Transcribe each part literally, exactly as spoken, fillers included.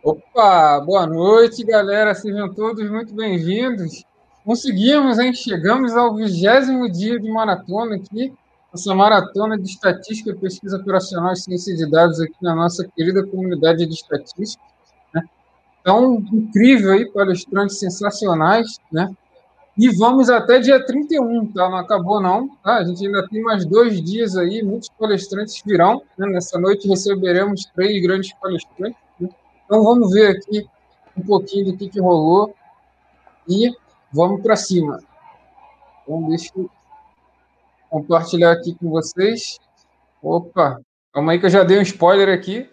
Opa, boa noite, galera. Sejam todos muito bem-vindos. Conseguimos, hein? Chegamos ao vigésimo dia de maratona aqui, essa maratona de estatística, pesquisa operacional e ciência de dados aqui na nossa querida comunidade de estatística, né? Então, incrível aí, palestrantes sensacionais, né? E vamos até dia trinta e um, tá? Não acabou não, tá? A gente ainda tem mais dois dias aí, muitos palestrantes virão, né? Nessa noite receberemos três grandes palestrantes, né? Então vamos ver aqui um pouquinho do que, que rolou e vamos para cima. Então deixa eu compartilhar aqui com vocês. Opa, calma aí que eu já dei um spoiler aqui.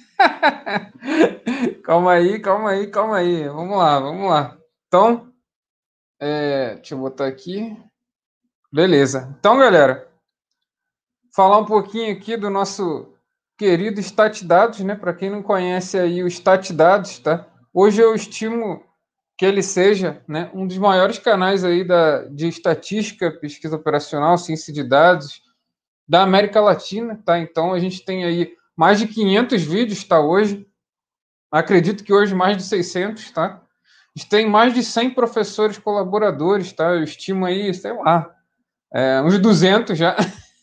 Calma aí, calma aí, calma aí. Vamos lá, vamos lá. Então, é, deixa eu botar aqui. Beleza. Então, galera, falar um pouquinho aqui do nosso querido Statdados, né? Para quem não conhece aí o Statdados, tá? Hoje eu estimo que ele seja, né, um dos maiores canais aí da, de estatística, pesquisa operacional, ciência de dados da América Latina, tá? Então a gente tem aí mais de quinhentos vídeos, tá? Hoje, acredito que hoje mais de seiscentos, tá? A gente tem mais de cem professores colaboradores, tá? Eu estimo aí, sei lá, é, uns duzentos já.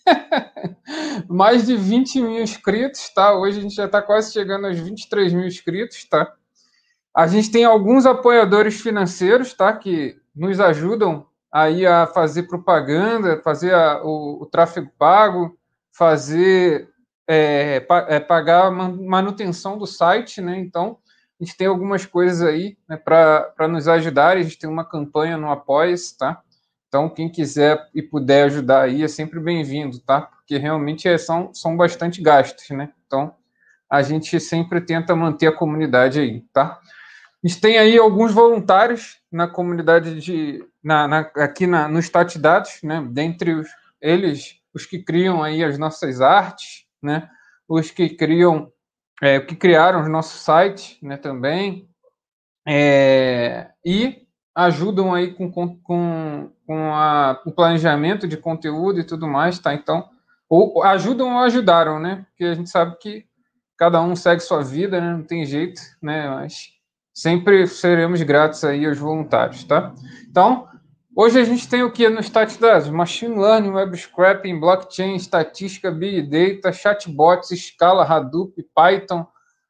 Mais de vinte mil inscritos, tá? Hoje a gente já está quase chegando aos vinte e três mil inscritos, tá? A gente tem alguns apoiadores financeiros, tá? Que nos ajudam aí a fazer propaganda, fazer a, o, o tráfego pago, fazer é, pa, é, pagar a manutenção do site, né? Então a gente tem algumas coisas aí, né, para nos ajudar. A gente tem uma campanha no Apoia-se, tá? Então, quem quiser e puder ajudar aí é sempre bem-vindo, tá? Porque realmente é, são, são bastante gastos, né? Então, a gente sempre tenta manter a comunidade aí, tá? A gente tem aí alguns voluntários na comunidade de na, na, aqui na, no Statdados, né? Dentre os, eles, os que criam aí as nossas artes, né? Os que criam, é, que criaram os nossos sites, né? Também é, e ajudam aí com, com, com a, o planejamento de conteúdo e tudo mais, tá? Então, ou ajudam ou ajudaram, né? Porque a gente sabe que cada um segue sua vida, né? Não tem jeito, né? Mas sempre seremos gratos aí aos voluntários, tá? Então, hoje a gente tem o que no Statdados? Machine Learning, Web Scraping, Blockchain, Estatística, Big Data, Chatbots, Scala, Hadoop, Python,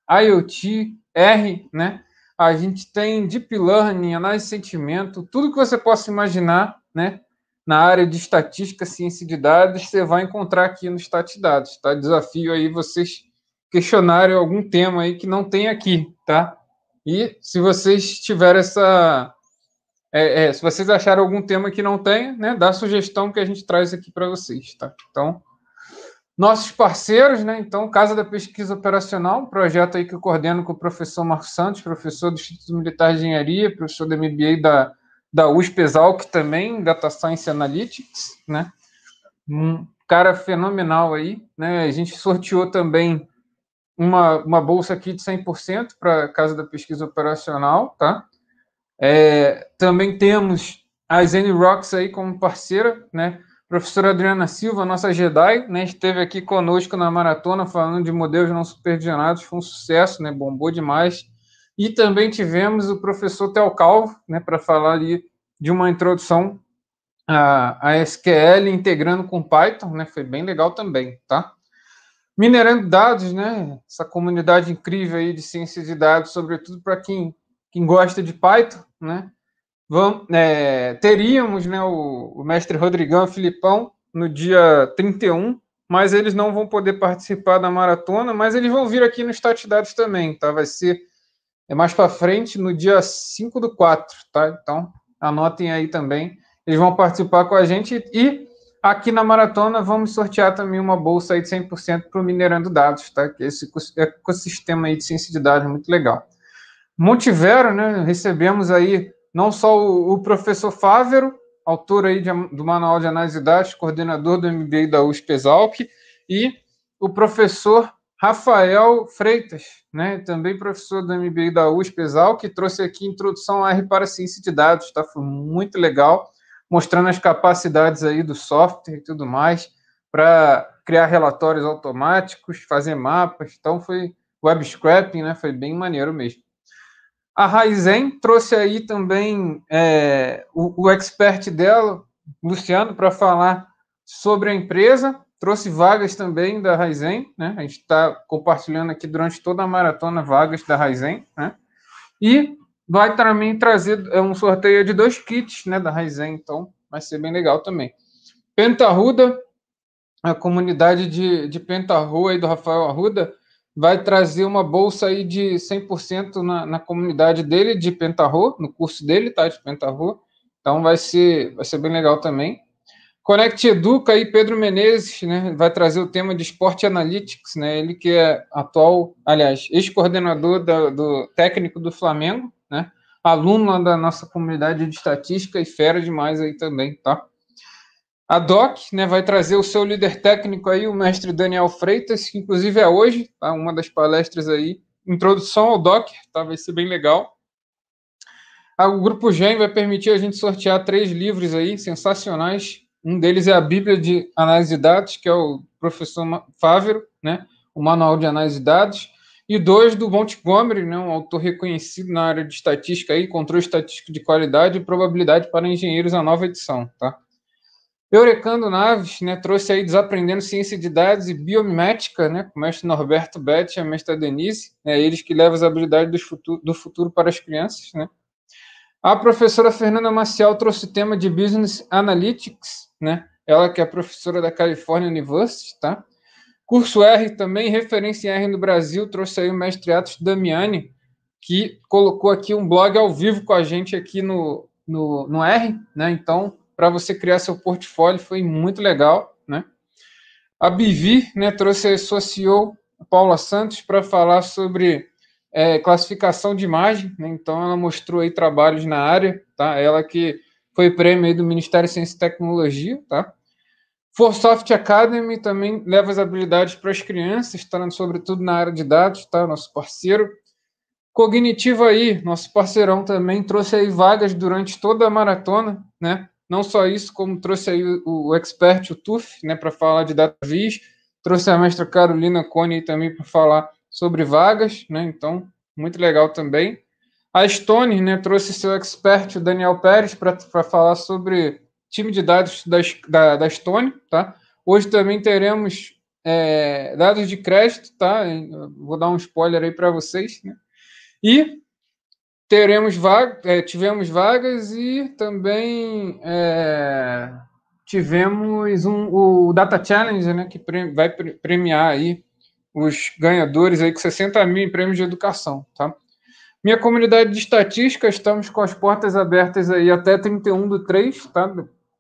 IoT, R, né? A gente tem Deep Learning, análise de sentimento, tudo que você possa imaginar, né? Na área de estatística, ciência de dados, você vai encontrar aqui no Statdados, tá? Desafio aí vocês questionarem algum tema aí que não tem aqui, tá? E se vocês tiverem essa... É, é, se vocês acharem algum tema que não tem, né? Dá sugestão que a gente traz aqui para vocês, tá? Então, nossos parceiros, né? Então, Casa da Pesquisa Operacional, um projeto aí que eu coordeno com o professor Marcos Santos, professor do Instituto Militar de Engenharia, professor da M B A da, da U S P Exalc também, Data Science Analytics, né? Um cara fenomenal aí, né? A gente sorteou também uma, uma bolsa aqui de cem por cento para a Casa da Pesquisa Operacional, tá? É, também temos a Zen Rocks aí como parceira, né? Professora Adriana Silva, nossa Jedi, né? Esteve aqui conosco na maratona falando de modelos não supervisionados, foi um sucesso, né? Bombou demais. E também tivemos o professor Theo Calvo, né? Para falar ali de uma introdução a, a S Q L integrando com Python, né? Foi bem legal também, tá? Minerando dados, né? Essa comunidade incrível aí de ciência de dados, sobretudo para quem, quem gosta de Python, né? Vamos, é, teríamos, né, o, o mestre Rodrigão e Filipão no dia trinta e um, mas eles não vão poder participar da maratona, mas eles vão vir aqui no Statdados também, tá? Vai ser é mais para frente, no dia cinco do quatro, tá? Então, anotem aí também. Eles vão participar com a gente e aqui na maratona vamos sortear também uma bolsa aí de cem por cento para o Minerando Dados, tá? Que é esse ecossistema aí de ciência de dados é muito legal. Montivero, né? Recebemos aí não só o, o professor Fávero, autor aí de, do Manual de Análise de Dados, coordenador do M B A da U S P Exalc, e o professor Rafael Freitas, né? Também professor do M B A da U S P Exalc, que trouxe aqui Introdução a R para a Ciência de Dados, tá? Foi muito legal, mostrando as capacidades aí do software e tudo mais, para criar relatórios automáticos, fazer mapas, então foi web scraping, né? Foi bem maneiro mesmo. A Raizen trouxe aí também é, o, o expert dela, Luciano, para falar sobre a empresa. Trouxe vagas também da Raizen, né? A gente está compartilhando aqui durante toda a maratona vagas da Raizen, né? E vai também trazer um sorteio de dois kits, né, da Raizen, então vai ser bem legal também. Pentarruda, a comunidade de, de Pentarru aí do Rafael Arruda, vai trazer uma bolsa aí de cem por cento na, na comunidade dele de Pentarru, no curso dele, tá, de Pentarru. Então vai ser, vai ser bem legal também. Conect Educa aí, Pedro Menezes, né, vai trazer o tema de Sport Analytics, né, ele que é atual, aliás, ex-coordenador da, do técnico do Flamengo, né, aluno da nossa comunidade de estatística e fera demais aí também, tá? A D O C, né, vai trazer o seu líder técnico aí, o mestre Daniel Freitas, que inclusive é hoje, tá, uma das palestras aí, introdução ao Docker, tá, vai ser bem legal. O Grupo Gen vai permitir a gente sortear três livros aí, sensacionais. Um deles é a Bíblia de Análise de Dados, que é o professor Fávero, né, o Manual de Análise de Dados, e dois do Montgomery, né, um autor reconhecido na área de estatística, aí, Controle Estatístico de Qualidade e Probabilidade para Engenheiros, a nova edição. Tá? Eurecando Naves, né, trouxe aí Desaprendendo Ciência de Dados e Biomimética, né, com o mestre Norberto Betti e a mestra Denise, né, eles que levam as habilidades do futuro, do futuro para as crianças, né. A professora Fernanda Maciel trouxe o tema de Business Analytics, né? Ela que é professora da California University, tá? Curso R também, referência em R no Brasil, trouxe aí o mestre Atos Damiani, que colocou aqui um blog ao vivo com a gente aqui no, no, no R, né? Então, para você criar seu portfólio, foi muito legal, né? A Bivi, né, trouxe a sua C E O, Paula Santos, para falar sobre É, classificação de imagem, né? Então ela mostrou aí trabalhos na área, tá? Ela que foi prêmio aí do Ministério de Ciência e Tecnologia, tá? Forsoft Academy também leva as habilidades para as crianças, tá? Sobretudo na área de dados, tá? Nosso parceiro. Cognitivo aí, nosso parceirão também trouxe aí vagas durante toda a maratona, né? Não só isso, como trouxe aí o, o expert, o T U F, né? Para falar de DataVis, trouxe a mestra Carolina Cone também para falar sobre vagas, né? Então, muito legal também. A Stone, né, trouxe seu expert, o Daniel Pérez, para falar sobre time de dados da, da, da Stone, tá? Hoje também teremos é, dados de crédito, tá? Vou dar um spoiler aí para vocês, né? E teremos vaga, é, tivemos vagas e também é, tivemos um, o Data Challenge, né, que pre, vai premiar aí os ganhadores aí com sessenta mil em prêmios de educação, tá? Minha comunidade de estatística, estamos com as portas abertas aí até trinta e um do três, tá?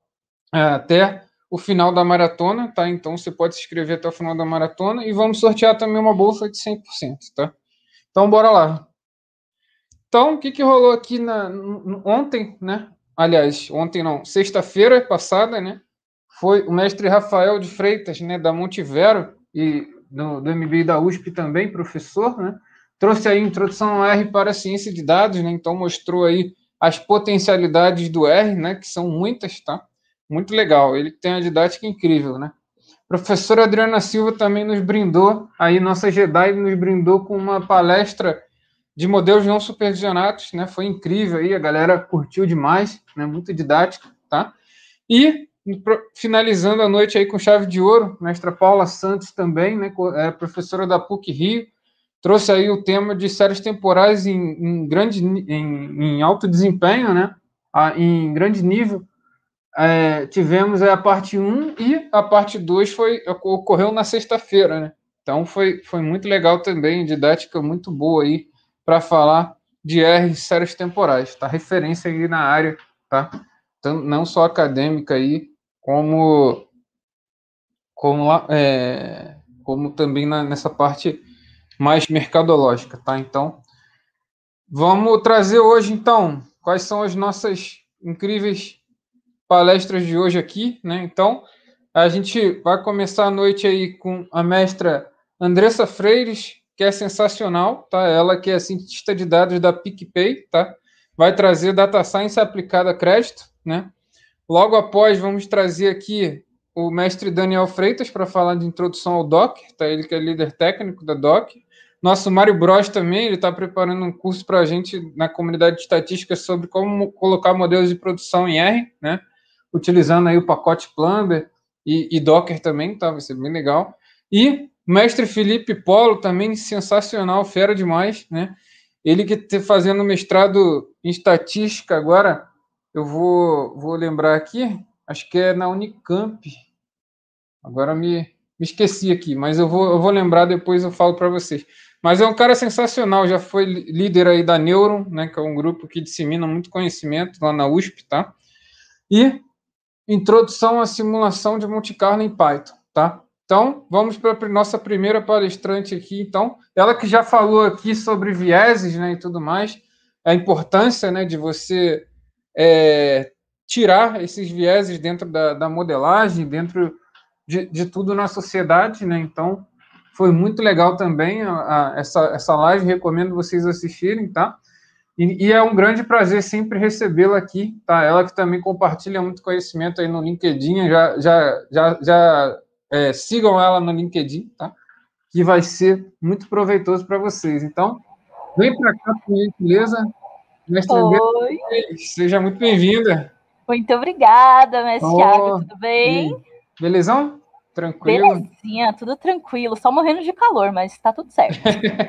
Até o final da maratona, tá? Então você pode se inscrever até o final da maratona e vamos sortear também uma bolsa de cem por cento, tá? Então bora lá. Então, o que, que rolou aqui na, ontem, né? Aliás, ontem não, sexta-feira passada, né? Foi o mestre Rafael de Freitas, né, da Montivero e do, do M B I da U S P também, professor, né? Trouxe aí a introdução ao R para a ciência de dados, né? Então mostrou aí as potencialidades do R, né? Que são muitas, tá? Muito legal. Ele tem uma didática incrível, né? Professora Adriana Silva também nos brindou, aí nossa Jedi nos brindou com uma palestra de modelos não supervisionados, né? Foi incrível aí, a galera curtiu demais, né? Muito didática, tá? E finalizando a noite aí com chave de ouro, mestra Paula Santos também, né? É professora da P U C Rio, trouxe aí o tema de séries temporais em, em grande, em, em alto desempenho, né? Em grande nível. É, tivemos a parte um e a parte dois foi, ocorreu na sexta-feira, né? Então foi, foi muito legal também, didática muito boa aí para falar de R séries temporais, tá? Referência aí na área, tá? Então, não só acadêmica aí, como, como, é, como também na, nessa parte mais mercadológica, tá? Então, vamos trazer hoje, então, quais são as nossas incríveis palestras de hoje aqui, né? Então, a gente vai começar a noite aí com a mestra Andressa Freires, que é sensacional, tá? Ela que é cientista de dados da PicPay, tá? Vai trazer Data Science aplicada a crédito, né? Logo após, vamos trazer aqui o mestre Daniel Freitas para falar de introdução ao Docker, tá? Ele que é líder técnico da Docker. Nosso Mário Bros também, ele está preparando um curso para a gente na comunidade de estatística sobre como colocar modelos de produção em R, né? Utilizando aí o pacote Plumber e, e Docker também, tá? Vai ser bem legal. E o mestre Felipe Polo também, sensacional, fera demais, né? Ele que está fazendo mestrado em estatística agora, eu vou, vou lembrar aqui, acho que é na Unicamp. Agora me, me esqueci aqui, mas eu vou, eu vou lembrar depois, eu falo para vocês. Mas é um cara sensacional, já foi líder aí da Neuron, né, que é um grupo que dissemina muito conhecimento lá na U S P, tá? E introdução à simulação de Monte Carlo em Python, tá? Então, vamos para a nossa primeira palestrante aqui, então. Ela que já falou aqui sobre vieses, né, e tudo mais, a importância, né, de você é, tirar esses vieses dentro da, da modelagem, dentro de, de tudo na sociedade, né? Então, foi muito legal também a, a, essa, essa live, recomendo vocês assistirem, tá? E, e é um grande prazer sempre recebê-la aqui, tá? Ela que também compartilha muito conhecimento aí no LinkedIn, já, já, já, já é, sigam ela no LinkedIn, tá? Que vai ser muito proveitoso para vocês. Então, vem para cá, por gentileza, mestre André, seja muito bem-vinda. Muito obrigada, mestre oh, Thiago, tudo bem? Belezão? Tranquilo? Belezinha, tudo tranquilo, só morrendo de calor, mas tá tudo certo.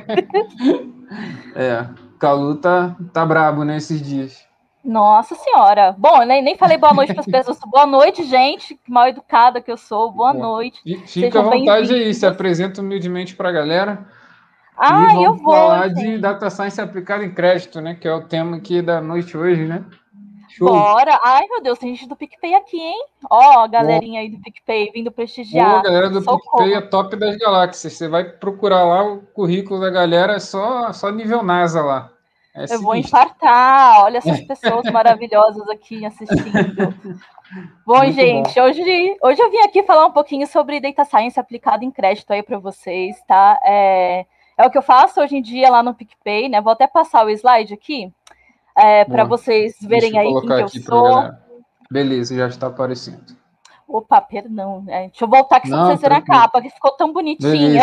É, o Calu tá, tá brabo nesses dias. Nossa senhora. Bom, nem, nem falei boa noite para as pessoas. Boa noite, gente, que mal educada que eu sou. Boa Bom, noite. Fica à vontade aí, se apresenta humildemente para a galera. Ah, e vamos eu vou, falar gente. de Data Science aplicada em crédito, né? Que é o tema aqui da noite hoje, né? Show. Bora! Ai, meu Deus, tem gente do PicPay aqui, hein? Ó, a galerinha Bom. aí do PicPay vindo prestigiar. Boa, galera do Socorro. PicPay é top das galáxias. Você vai procurar lá o currículo da galera, é só, só nível NASA lá. É eu sinistro. Vou infartar. Olha essas pessoas maravilhosas aqui assistindo. Bom, Muito gente, bom. Hoje, hoje eu vim aqui falar um pouquinho sobre Data Science aplicada em crédito aí para vocês, tá? É, é o que eu faço hoje em dia lá no PicPay, né? Vou até passar o slide aqui. É, para vocês verem aí quem que eu sou. Beleza, já está aparecendo. Opa, perdão. É, deixa eu voltar aqui só para vocês verem a capa, que ficou tão bonitinha.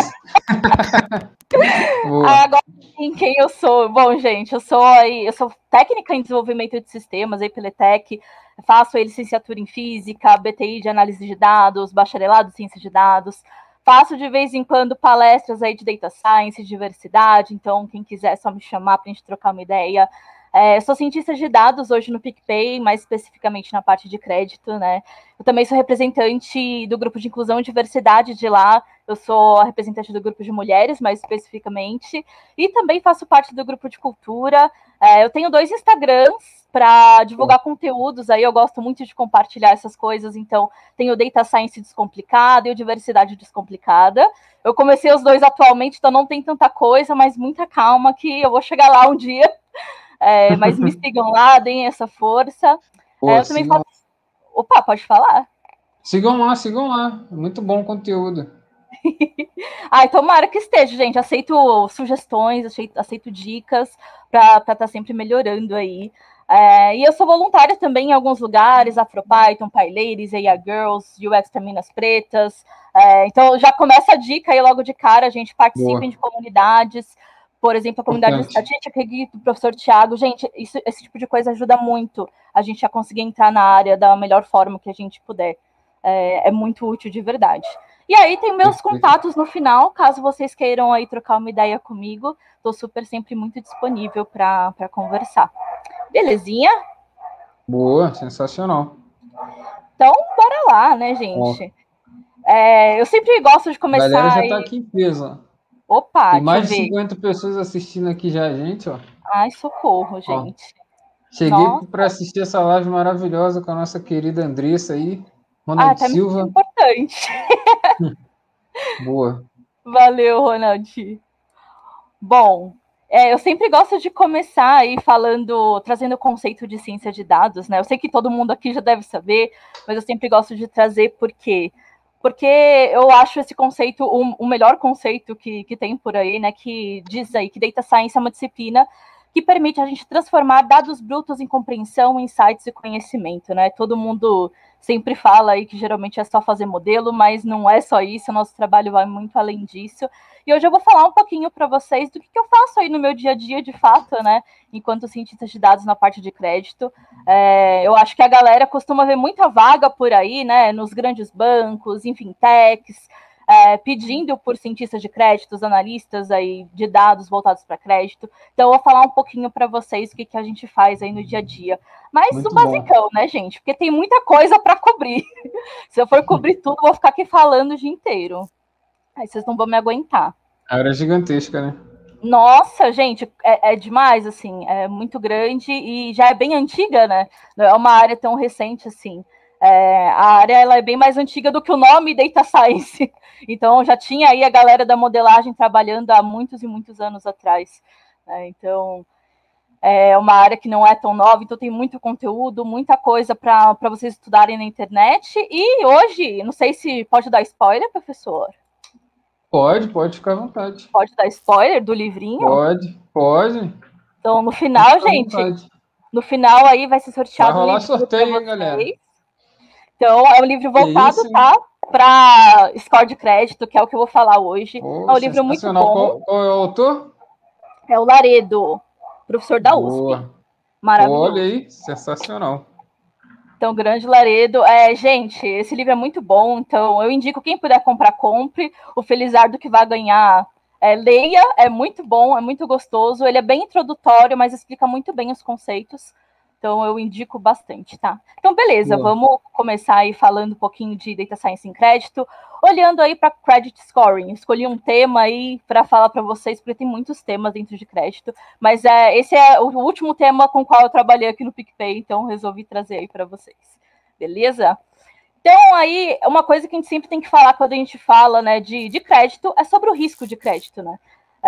Agora, em quem eu sou? Bom, gente, eu sou aí, eu sou técnica em desenvolvimento de sistemas aí pela ETEC, faço aí licenciatura em física, B T I de análise de dados, bacharelado em ciência de dados. Faço de vez em quando palestras aí de Data Science, diversidade, então quem quiser é só me chamar para a gente trocar uma ideia. É, sou cientista de dados hoje no PicPay, mais especificamente na parte de crédito, né? Eu também sou representante do grupo de inclusão e diversidade de lá, eu sou a representante do grupo de mulheres, mais especificamente, e também faço parte do grupo de cultura. É, eu tenho dois Instagrams para divulgar conteúdos, aí eu gosto muito de compartilhar essas coisas, então tenho o Data Science Descomplicada e o Diversidade Descomplicada. Eu comecei os dois atualmente, então não tem tanta coisa, mas muita calma que eu vou chegar lá um dia. É, mas me sigam lá, deem essa força. Pô, é, eu também sigam... faço... Opa, pode falar? Sigam lá, sigam lá. Muito bom conteúdo. Ai, tomara que esteja, gente. Aceito sugestões, aceito, aceito dicas para estar tá sempre melhorando aí. É, e eu sou voluntária também em alguns lugares, AfroPython, PyLadies, A I Girls, U X para Minas Pretas. É, então já começa a dica aí logo de cara, gente, participem Boa. de comunidades. Por exemplo, a comunidade de estatística do professor Thiago, gente, isso, esse tipo de coisa ajuda muito a gente a conseguir entrar na área da melhor forma que a gente puder. É, é muito útil de verdade. E aí tem meus contatos no final, caso vocês queiram aí trocar uma ideia comigo, estou super sempre muito disponível para conversar. Belezinha? Boa, sensacional. Então, bora lá, né, gente? É, eu sempre gosto de começar... A galera já está e... aqui em peso. Opa, tem mais de cinquenta pessoas assistindo aqui já, gente, ó. Ai, socorro, gente. Ó, cheguei para assistir essa live maravilhosa com a nossa querida Andressa aí, Ronald ah, tá Silva. Muito importante. Boa. Valeu, Ronald. Bom, é, eu sempre gosto de começar aí falando, trazendo o conceito de ciência de dados, né? Eu sei que todo mundo aqui já deve saber, mas eu sempre gosto de trazer por quê? Porque eu acho esse conceito o, o melhor conceito que, que tem por aí, né? Que diz aí que Data Science é uma disciplina que permite a gente transformar dados brutos em compreensão, insights e conhecimento, né? Todo mundo sempre fala aí que geralmente é só fazer modelo, mas não é só isso, o nosso trabalho vai muito além disso. E hoje eu vou falar um pouquinho para vocês do que, que eu faço aí no meu dia a dia, de fato, né, enquanto cientista de dados na parte de crédito. É, eu acho que a galera costuma ver muita vaga por aí, né, nos grandes bancos, em fintechs, é, pedindo por cientistas de créditos, analistas aí de dados voltados para crédito. Então, eu vou falar um pouquinho para vocês o que, que a gente faz aí no dia a dia. Mas muito o basicão, bom, né, gente? Porque tem muita coisa para cobrir. Se eu for cobrir tudo, eu vou ficar aqui falando o dia inteiro. Aí vocês não vão me aguentar. A área é gigantesca, né? Nossa, gente, é, é demais, assim, é muito grande e já é bem antiga, né? Não é uma área tão recente assim. É, a área ela é bem mais antiga do que o nome Data Science. Então, já tinha aí a galera da modelagem trabalhando há muitos e muitos anos atrás. Né? Então, é uma área que não é tão nova, então tem muito conteúdo, muita coisa para vocês estudarem na internet. E hoje, não sei se pode dar spoiler, professor? Pode, pode ficar à vontade. Pode dar spoiler do livrinho? Pode, pode. Então, no final, gente, no final aí vai ser sorteado. Vai rolar sorteio, hein, galera? Então, é um livro voltado, tá? Para score de crédito, que é o que eu vou falar hoje. Oh, é um livro muito bom. Qual, qual é o autor? É o Laredo, professor da Boa. U S P. Maravilhoso. Olha aí, sensacional. Então, Grande Laredo. É, gente, esse livro é muito bom, então eu indico quem puder comprar, compre. O Felizardo que vai ganhar, é, leia, é muito bom, é muito gostoso. Ele é bem introdutório, mas explica muito bem os conceitos. Então, eu indico bastante, tá? Então, beleza, Boa. Vamos começar aí falando um pouquinho de Data Science em crédito. Olhando aí para Credit Scoring, escolhi um tema aí para falar para vocês, porque tem muitos temas dentro de crédito, mas é, esse é o último tema com o qual eu trabalhei aqui no PicPay, então resolvi trazer aí para vocês, beleza? Então, aí, uma coisa que a gente sempre tem que falar quando a gente fala, né, de, de crédito é sobre o risco de crédito, né?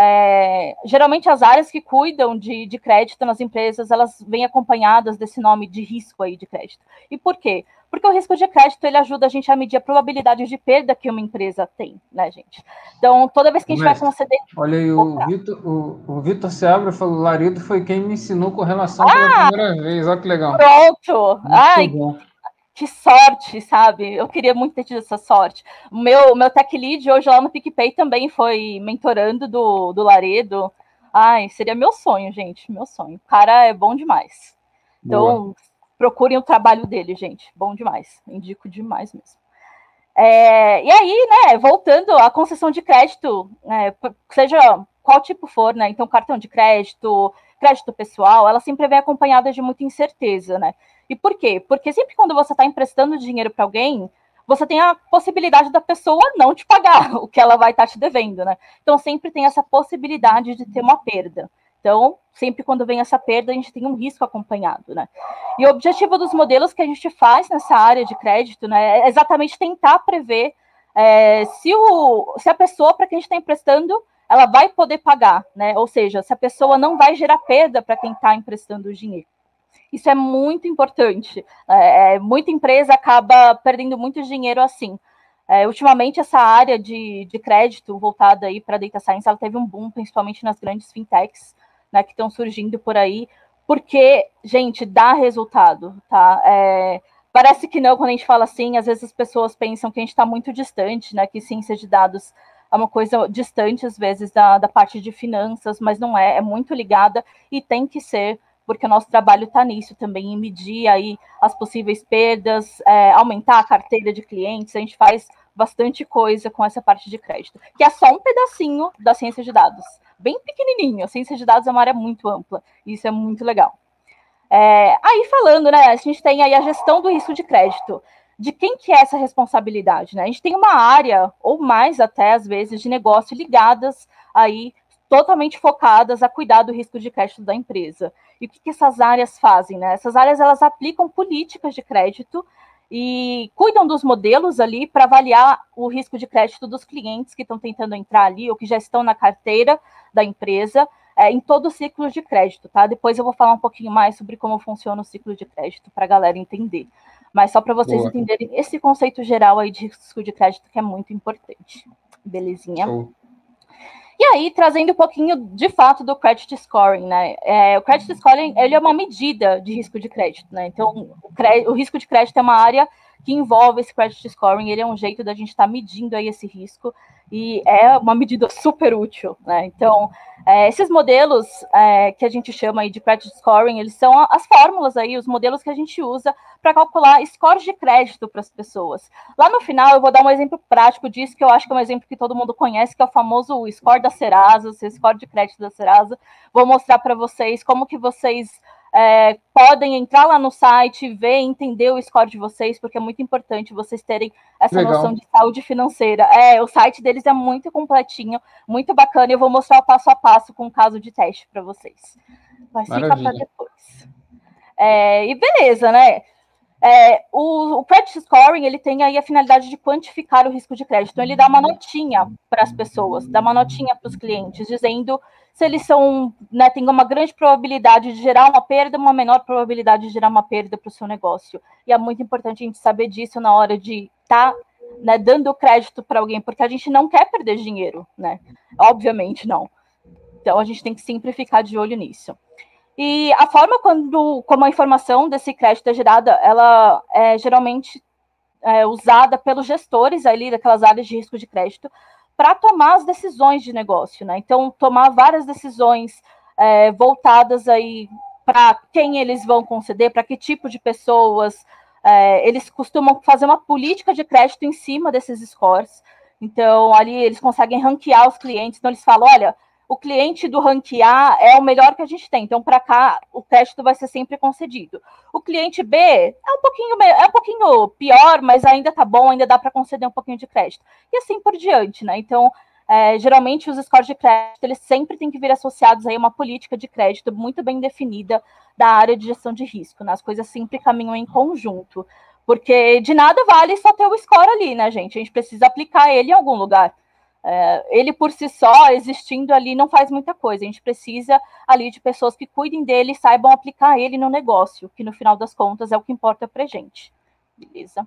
É, geralmente as áreas que cuidam de, de crédito nas empresas, elas vêm acompanhadas desse nome de risco aí de crédito. E por quê? Porque o risco de crédito, ele ajuda a gente a medir a probabilidade de perda que uma empresa tem, né, gente? Então, toda vez que a gente Mestre, vai conceder... Olha aí, o Vitor, o, o Vitor Seabra falou, Laredo foi quem me ensinou correlação ah, pela primeira vez, olha que legal. Pronto! Muito Ai, bom. Que sorte, sabe? Eu queria muito ter tido essa sorte. O meu, meu tech lead hoje lá no PicPay também foi mentorando do, do Laredo. Ai, seria meu sonho, gente, meu sonho. O cara é bom demais. Então, Boa. Procurem o trabalho dele, gente. Bom demais. Indico demais mesmo. É, e aí, né, voltando à concessão de crédito, né, seja qual tipo for, né? Então, cartão de crédito, crédito pessoal, ela sempre vem acompanhada de muita incerteza, né? E por quê? Porque sempre quando você está emprestando dinheiro para alguém, você tem a possibilidade da pessoa não te pagar o que ela vai estar tá te devendo, né? Então, sempre tem essa possibilidade de ter uma perda. Então, sempre quando vem essa perda, a gente tem um risco acompanhado, né? E o objetivo dos modelos que a gente faz nessa área de crédito, né, é exatamente tentar prever é, se, o, se a pessoa para quem a gente está emprestando, ela vai poder pagar, né? Ou seja, se a pessoa não vai gerar perda para quem está emprestando o dinheiro. Isso é muito importante. É, muita empresa acaba perdendo muito dinheiro assim. É, ultimamente, essa área de, de crédito voltada aí para Data Science, ela teve um boom, principalmente nas grandes fintechs, né, que estão surgindo por aí, porque, gente, dá resultado, tá? É, parece que não, quando a gente fala assim, às vezes as pessoas pensam que a gente está muito distante, né, que ciência de dados é uma coisa distante, às vezes, da, da parte de finanças, mas não é, é muito ligada e tem que ser, porque o nosso trabalho está nisso também, em medir aí as possíveis perdas, é, aumentar a carteira de clientes, a gente faz bastante coisa com essa parte de crédito, que é só um pedacinho da ciência de dados, bem pequenininho. A ciência de dados é uma área muito ampla, e isso é muito legal. É, aí falando, né, a gente tem aí a gestão do risco de crédito. De quem que é essa responsabilidade, né? A gente tem uma área, ou mais até, às vezes, de negócio ligadas aí, totalmente focadas a cuidar do risco de crédito da empresa. E o que, que essas áreas fazem, né? Essas áreas, elas aplicam políticas de crédito e cuidam dos modelos ali para avaliar o risco de crédito dos clientes que estão tentando entrar ali ou que já estão na carteira da empresa, é, em todo o ciclo de crédito, tá? Depois eu vou falar um pouquinho mais sobre como funciona o ciclo de crédito para a galera entender. Mas só para vocês Boa. entenderem esse conceito geral aí de risco de crédito que é muito importante. Belezinha? Show. E aí, trazendo um pouquinho, de fato, do credit scoring, né? É, o credit scoring, ele é uma medida de risco de crédito, né? Então, o, cre... o risco de crédito é uma área que envolve esse credit scoring. Ele é um jeito da gente estar tá medindo aí esse risco, e é uma medida super útil, né? Então, é, esses modelos é, que a gente chama aí de credit scoring, eles são as fórmulas aí, os modelos que a gente usa para calcular scores de crédito para as pessoas. Lá no final, eu vou dar um exemplo prático disso, que eu acho que é um exemplo que todo mundo conhece, que é o famoso score da Serasa, o score de crédito da Serasa. Vou mostrar para vocês como que vocês É, podem entrar lá no site, ver, entender o score de vocês, porque é muito importante vocês terem essa Legal. noção de saúde financeira. É, o site deles é muito completinho, muito bacana, e eu vou mostrar o passo a passo com um caso de teste para vocês. Mas fica para depois. É, e beleza, né? É, o, o credit scoring, ele tem aí a finalidade de quantificar o risco de crédito. Então, ele dá uma notinha para as pessoas, dá uma notinha para os clientes, dizendo se eles são, né, tem uma grande probabilidade de gerar uma perda, uma menor probabilidade de gerar uma perda para o seu negócio. E é muito importante a gente saber disso na hora de estar, tá, né, dando crédito para alguém, porque a gente não quer perder dinheiro, né? Obviamente não. Então, a gente tem que sempre ficar de olho nisso. E a forma quando, como a informação desse crédito é gerada, ela é geralmente é, usada pelos gestores ali daquelas áreas de risco de crédito para tomar as decisões de negócio, né? Então, tomar várias decisões é, voltadas aí para quem eles vão conceder, para que tipo de pessoas. É, eles costumam fazer uma política de crédito em cima desses scores. Então, ali eles conseguem ranquear os clientes. Então, eles falam, olha, o cliente do ranquear é o melhor que a gente tem. Então, para cá, o crédito vai ser sempre concedido. O cliente B é um pouquinho, é um pouquinho pior, mas ainda tá bom, ainda dá para conceder um pouquinho de crédito. E assim por diante, né? Então, é, geralmente, os scores de crédito, eles sempre têm que vir associados aí a uma política de crédito muito bem definida da área de gestão de risco, né? As coisas sempre caminham em conjunto. Porque de nada vale só ter o score ali, né, gente? A gente precisa aplicar ele em algum lugar. É, ele por si só, existindo ali, não faz muita coisa. A gente precisa ali de pessoas que cuidem dele e saibam aplicar ele no negócio, que no final das contas é o que importa pra gente. Beleza?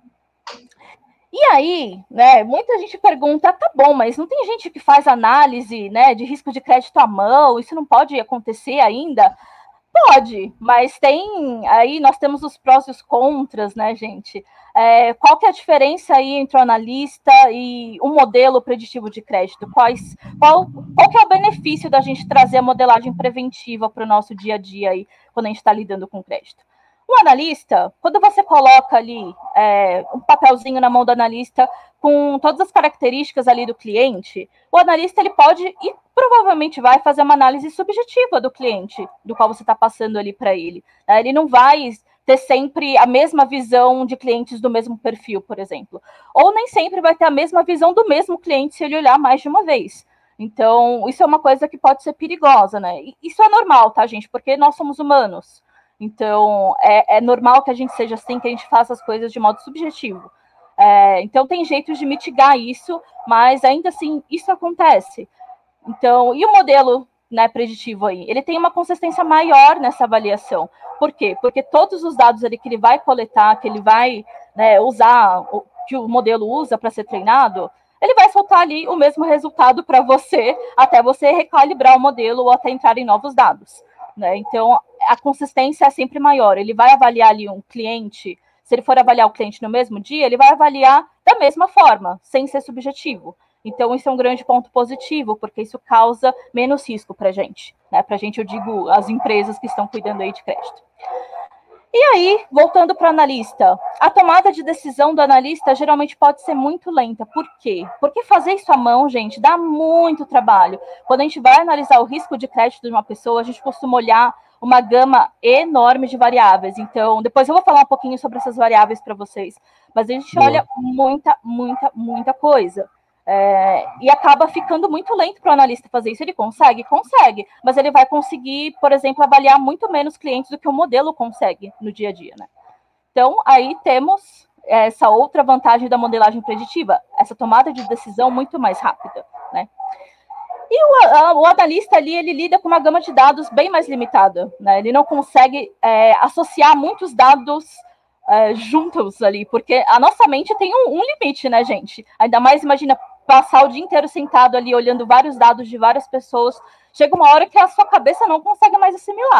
E aí, né, muita gente pergunta, tá bom, mas não tem gente que faz análise, né, de risco de crédito à mão, isso não pode acontecer ainda? Pode, mas tem, aí nós temos os prós e os contras, né, gente? É, qual que é a diferença aí entre o analista e o modelo preditivo de crédito? Quais, qual, qual que é o benefício da gente trazer a modelagem preventiva para o nosso dia a dia aí, quando a gente está lidando com crédito? O analista, quando você coloca ali é, um papelzinho na mão do analista com todas as características ali do cliente, o analista ele pode e provavelmente vai fazer uma análise subjetiva do cliente, do qual você está passando ali para ele. Ele não vai ter sempre a mesma visão de clientes do mesmo perfil, por exemplo. Ou nem sempre vai ter a mesma visão do mesmo cliente se ele olhar mais de uma vez. Então, isso é uma coisa que pode ser perigosa, né? E isso é normal, tá, gente? Porque nós somos humanos. Então, é, é normal que a gente seja assim, que a gente faça as coisas de modo subjetivo. É, então, tem jeitos de mitigar isso, mas ainda assim, isso acontece. Então, e o modelo, né, preditivo aí? Ele tem uma consistência maior nessa avaliação. Por quê? Porque todos os dados ali que ele vai coletar, que ele vai, né, usar, que o modelo usa para ser treinado, ele vai soltar ali o mesmo resultado para você, até você recalibrar o modelo ou até entrar em novos dados. Né? Então, a consistência é sempre maior. Ele vai avaliar ali um cliente, se ele for avaliar o cliente no mesmo dia, ele vai avaliar da mesma forma, sem ser subjetivo. Então, isso é um grande ponto positivo, porque isso causa menos risco para a gente. Né? Para a gente, eu digo, as empresas que estão cuidando aí de crédito. E aí, voltando para o analista, a tomada de decisão do analista geralmente pode ser muito lenta. Por quê? Porque fazer isso à mão, gente, dá muito trabalho. Quando a gente vai analisar o risco de crédito de uma pessoa, a gente costuma olhar uma gama enorme de variáveis. Então, depois eu vou falar um pouquinho sobre essas variáveis para vocês. Mas a gente Boa. olha muita, muita, muita coisa. É, e acaba ficando muito lento para o analista fazer isso. Ele consegue? Consegue, mas ele vai conseguir, por exemplo, avaliar muito menos clientes do que o modelo consegue no dia a dia, né? Então, aí temos essa outra vantagem da modelagem preditiva, essa tomada de decisão muito mais rápida, né? E o, a, o analista ali, ele lida com uma gama de dados bem mais limitada, né? Ele não consegue é, associar muitos dados é, juntos ali, porque a nossa mente tem um, um limite, né, gente? Ainda mais, imagina, passar o dia inteiro sentado ali, olhando vários dados de várias pessoas, chega uma hora que a sua cabeça não consegue mais assimilar.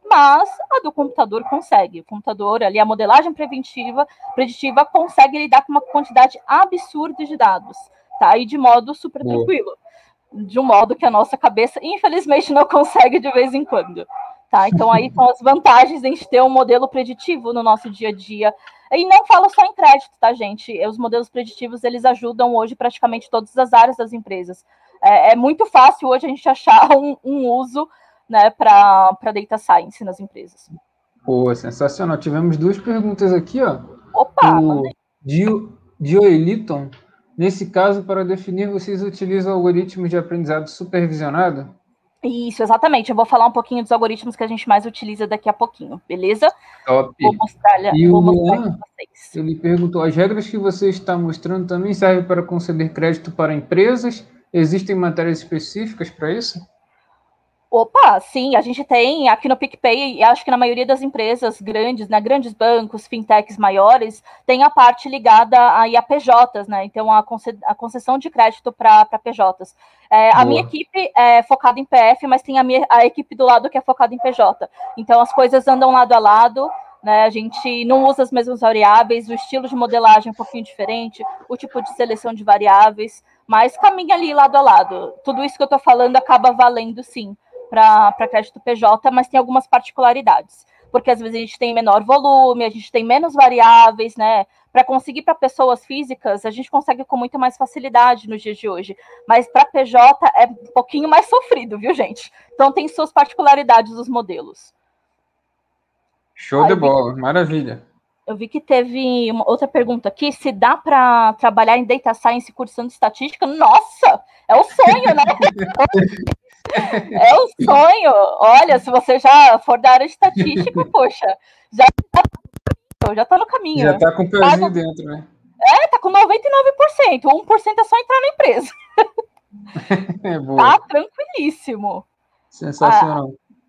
mas a do computador consegue. O computador, ali, a modelagem preventiva, preditiva, consegue lidar com uma quantidade absurda de dados, tá? E de modo super Boa. tranquilo. De um modo que a nossa cabeça, infelizmente, não consegue de vez em quando. Tá? Então, aí são as vantagens de a gente ter um modelo preditivo no nosso dia a dia. E não falo só em crédito, tá, gente? Os modelos preditivos, eles ajudam hoje praticamente todas as áreas das empresas. É, é muito fácil hoje a gente achar um, um uso, né, para Data Science nas empresas. Pô, sensacional. Tivemos duas perguntas aqui, ó. Opa! O Dio, Dioeliton, nesse caso, para definir, vocês utilizam algoritmos de aprendizado supervisionado? Isso, exatamente. Eu vou falar um pouquinho dos algoritmos que a gente mais utiliza daqui a pouquinho, beleza? Top. Vou mostrar, E vou o mostrar Luan, para vocês. ele perguntou, as regras que você está mostrando também servem para conceder crédito para empresas? Existem matérias específicas para isso? Opa, sim, a gente tem aqui no PicPay, e acho que na maioria das empresas grandes, né, grandes bancos, fintechs maiores, tem a parte ligada aí a P Js, né? Então, a, a concessão de crédito para P Js. É, a minha equipe é focada em P F, mas tem a, minha, a equipe do lado que é focada em P J. Então, as coisas andam lado a lado, né? A gente não usa as mesmas variáveis, o estilo de modelagem é um pouquinho diferente, o tipo de seleção de variáveis, mas caminha ali lado a lado. Tudo isso que eu estou falando acaba valendo, sim, para crédito P J, mas tem algumas particularidades, porque às vezes a gente tem menor volume, a gente tem menos variáveis, né? Para conseguir para pessoas físicas, a gente consegue com muito mais facilidade nos dias de hoje, mas para P J é um pouquinho mais sofrido, viu, gente? Então tem suas particularidades dos modelos. Show de bola, maravilha. Eu vi que teve uma outra pergunta aqui, se dá para trabalhar em Data Science cursando estatística? Nossa, é o sonho, né? É um sonho. Olha, se você já for da área de estatística, poxa, já tá, já tá no caminho. Já tá com o pezinho tá, dentro, né? É, tá com noventa e nove por cento. um por cento é só entrar na empresa. É boa. Tá tranquilíssimo. Sensacional.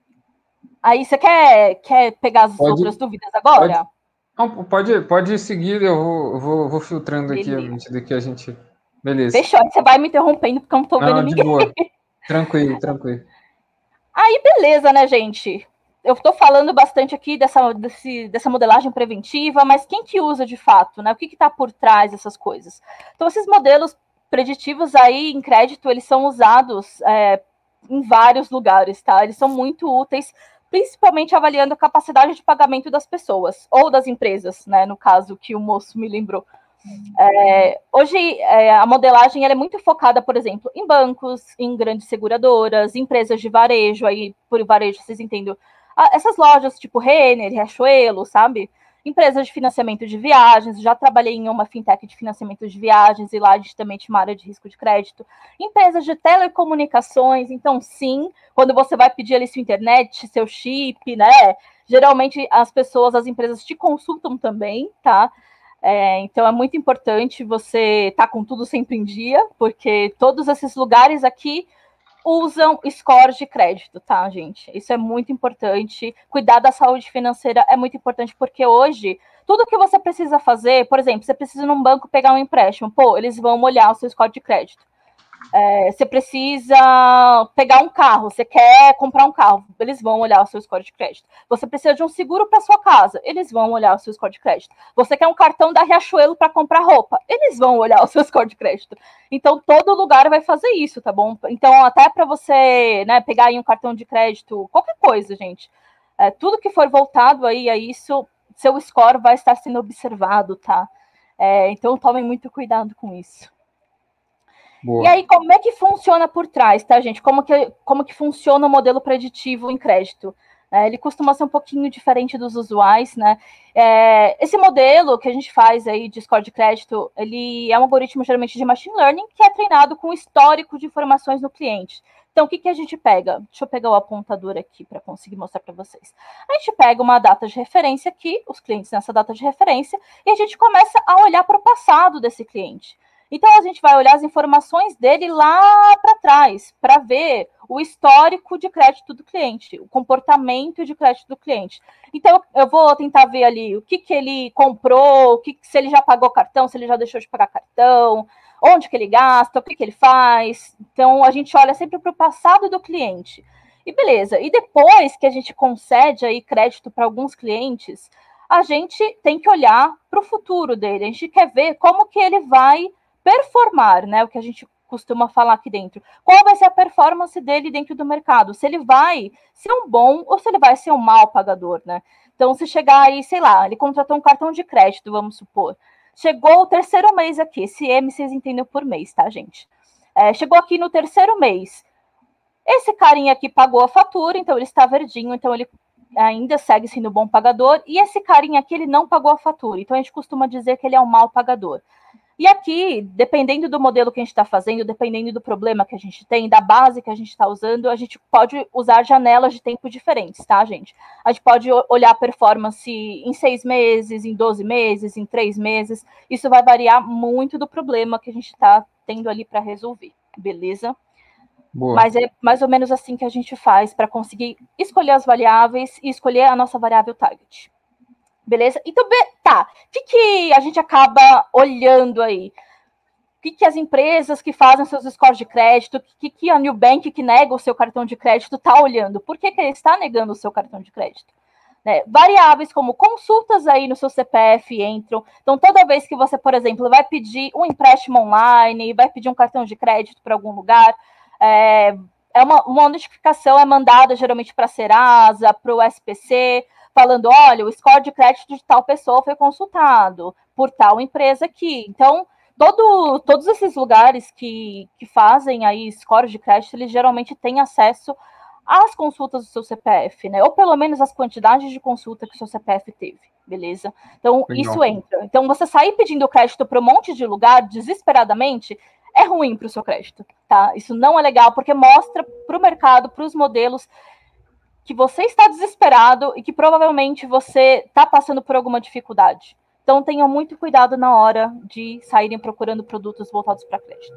Ah, aí você quer, quer pegar as pode, outras dúvidas agora? Pode, não, pode, pode seguir, eu vou, vou, vou filtrando Beleza. Aqui à medida que a gente... Beleza. Fechou, você vai me interrompendo porque eu não tô vendo não, ninguém. De boa. Tranquilo, tranquilo. Aí, beleza, né, gente? Eu estou falando bastante aqui dessa, desse, dessa modelagem preventiva, mas quem que usa de fato, né? O que está por trás dessas coisas? Então, esses modelos preditivos aí em crédito, eles são usados é, em vários lugares, tá? Eles são muito úteis, principalmente avaliando a capacidade de pagamento das pessoas, ou das empresas, né? No caso que o moço me lembrou. É, hoje, é, a modelagem ela é muito focada, por exemplo, em bancos, em grandes seguradoras, empresas de varejo, aí por varejo vocês entendem, essas lojas tipo Renner, Riachuelo, sabe? Empresas de financiamento de viagens, já trabalhei em uma fintech de financiamento de viagens e lá a gente também tinha uma área de risco de crédito. Empresas de telecomunicações, então sim, quando você vai pedir ali sua internet, seu chip, né? Geralmente as pessoas, as empresas te consultam também, tá? É, então é muito importante você estar tá com tudo sempre em dia, porque todos esses lugares aqui usam score de crédito, tá, gente? Isso é muito importante. Cuidar da saúde financeira é muito importante, porque hoje, tudo que você precisa fazer, por exemplo, você precisa ir num banco pegar um empréstimo, pô, eles vão olhar o seu score de crédito. É, você precisa pegar um carro, você quer comprar um carro, eles vão olhar o seu score de crédito. Você precisa de um seguro para sua casa, eles vão olhar o seu score de crédito. Você quer um cartão da Riachuelo para comprar roupa, eles vão olhar o seu score de crédito. Então, todo lugar vai fazer isso, tá bom? Então, até para você, né, pegar aí um cartão de crédito, qualquer coisa, gente, é, tudo que for voltado aí a isso, seu score vai estar sendo observado, tá? É, então, tomem muito cuidado com isso. Boa. E aí, como é que funciona por trás, tá, gente? Como que, como que funciona o modelo preditivo em crédito? É, ele costuma ser um pouquinho diferente dos usuais, né? É, esse modelo que a gente faz aí de score de crédito, ele é um algoritmo geralmente de machine learning que é treinado com histórico de informações no cliente. Então, o que, que a gente pega? Deixa eu pegar o apontador aqui para conseguir mostrar para vocês. A gente pega uma data de referência aqui, os clientes nessa data de referência, e a gente começa a olhar para o passado desse cliente. Então, a gente vai olhar as informações dele lá para trás, para ver o histórico de crédito do cliente, o comportamento de crédito do cliente. Então, eu vou tentar ver ali o que, que ele comprou, o que, se ele já pagou cartão, se ele já deixou de pagar cartão, onde que ele gasta, o que, que ele faz. Então, a gente olha sempre para o passado do cliente. E beleza, e depois que a gente concede aí crédito para alguns clientes, a gente tem que olhar para o futuro dele, a gente quer ver como que ele vai performar, né, o que a gente costuma falar aqui dentro. Qual vai ser a performance dele dentro do mercado? Se ele vai ser um bom ou se ele vai ser um mau pagador, né? Então, se chegar aí, sei lá, ele contratou um cartão de crédito, vamos supor. Chegou o terceiro mês aqui, esse M vocês entendem por mês, tá, gente? É, chegou aqui no terceiro mês. Esse carinha aqui pagou a fatura, então ele está verdinho, então ele ainda segue sendo bom pagador. E esse carinha aqui, ele não pagou a fatura, então a gente costuma dizer que ele é um mau pagador. E aqui, dependendo do modelo que a gente está fazendo, dependendo do problema que a gente tem, da base que a gente está usando, a gente pode usar janelas de tempo diferentes, tá, gente? A gente pode olhar a performance em seis meses, em doze meses, em três meses. Isso vai variar muito do problema que a gente está tendo ali para resolver, beleza? Boa. Mas é mais ou menos assim que a gente faz para conseguir escolher as variáveis e escolher a nossa variável target. Beleza? Então, tá. O que, que a gente acaba olhando aí? O que, que as empresas que fazem seus scores de crédito, o que, que a Nubank que nega o seu cartão de crédito está olhando? Por que, que ele está negando o seu cartão de crédito? Né? Variáveis como consultas aí no seu C P F entram. Então, toda vez que você, por exemplo, vai pedir um empréstimo online, vai pedir um cartão de crédito para algum lugar, é, é uma, uma notificação é mandada geralmente para a Serasa, para o S P C, falando, olha, o score de crédito de tal pessoa foi consultado por tal empresa aqui. Então, todo, todos esses lugares que, que fazem aí score de crédito, eles geralmente têm acesso às consultas do seu C P F, né? Ou pelo menos as quantidades de consulta que o seu C P F teve, beleza? Então, legal. Isso entra. Então, você sair pedindo crédito para um monte de lugar, desesperadamente, é ruim para o seu crédito, tá? Isso não é legal, porque mostra para o mercado, para os modelos, que você está desesperado e que provavelmente você está passando por alguma dificuldade. Então, tenham muito cuidado na hora de saírem procurando produtos voltados para crédito.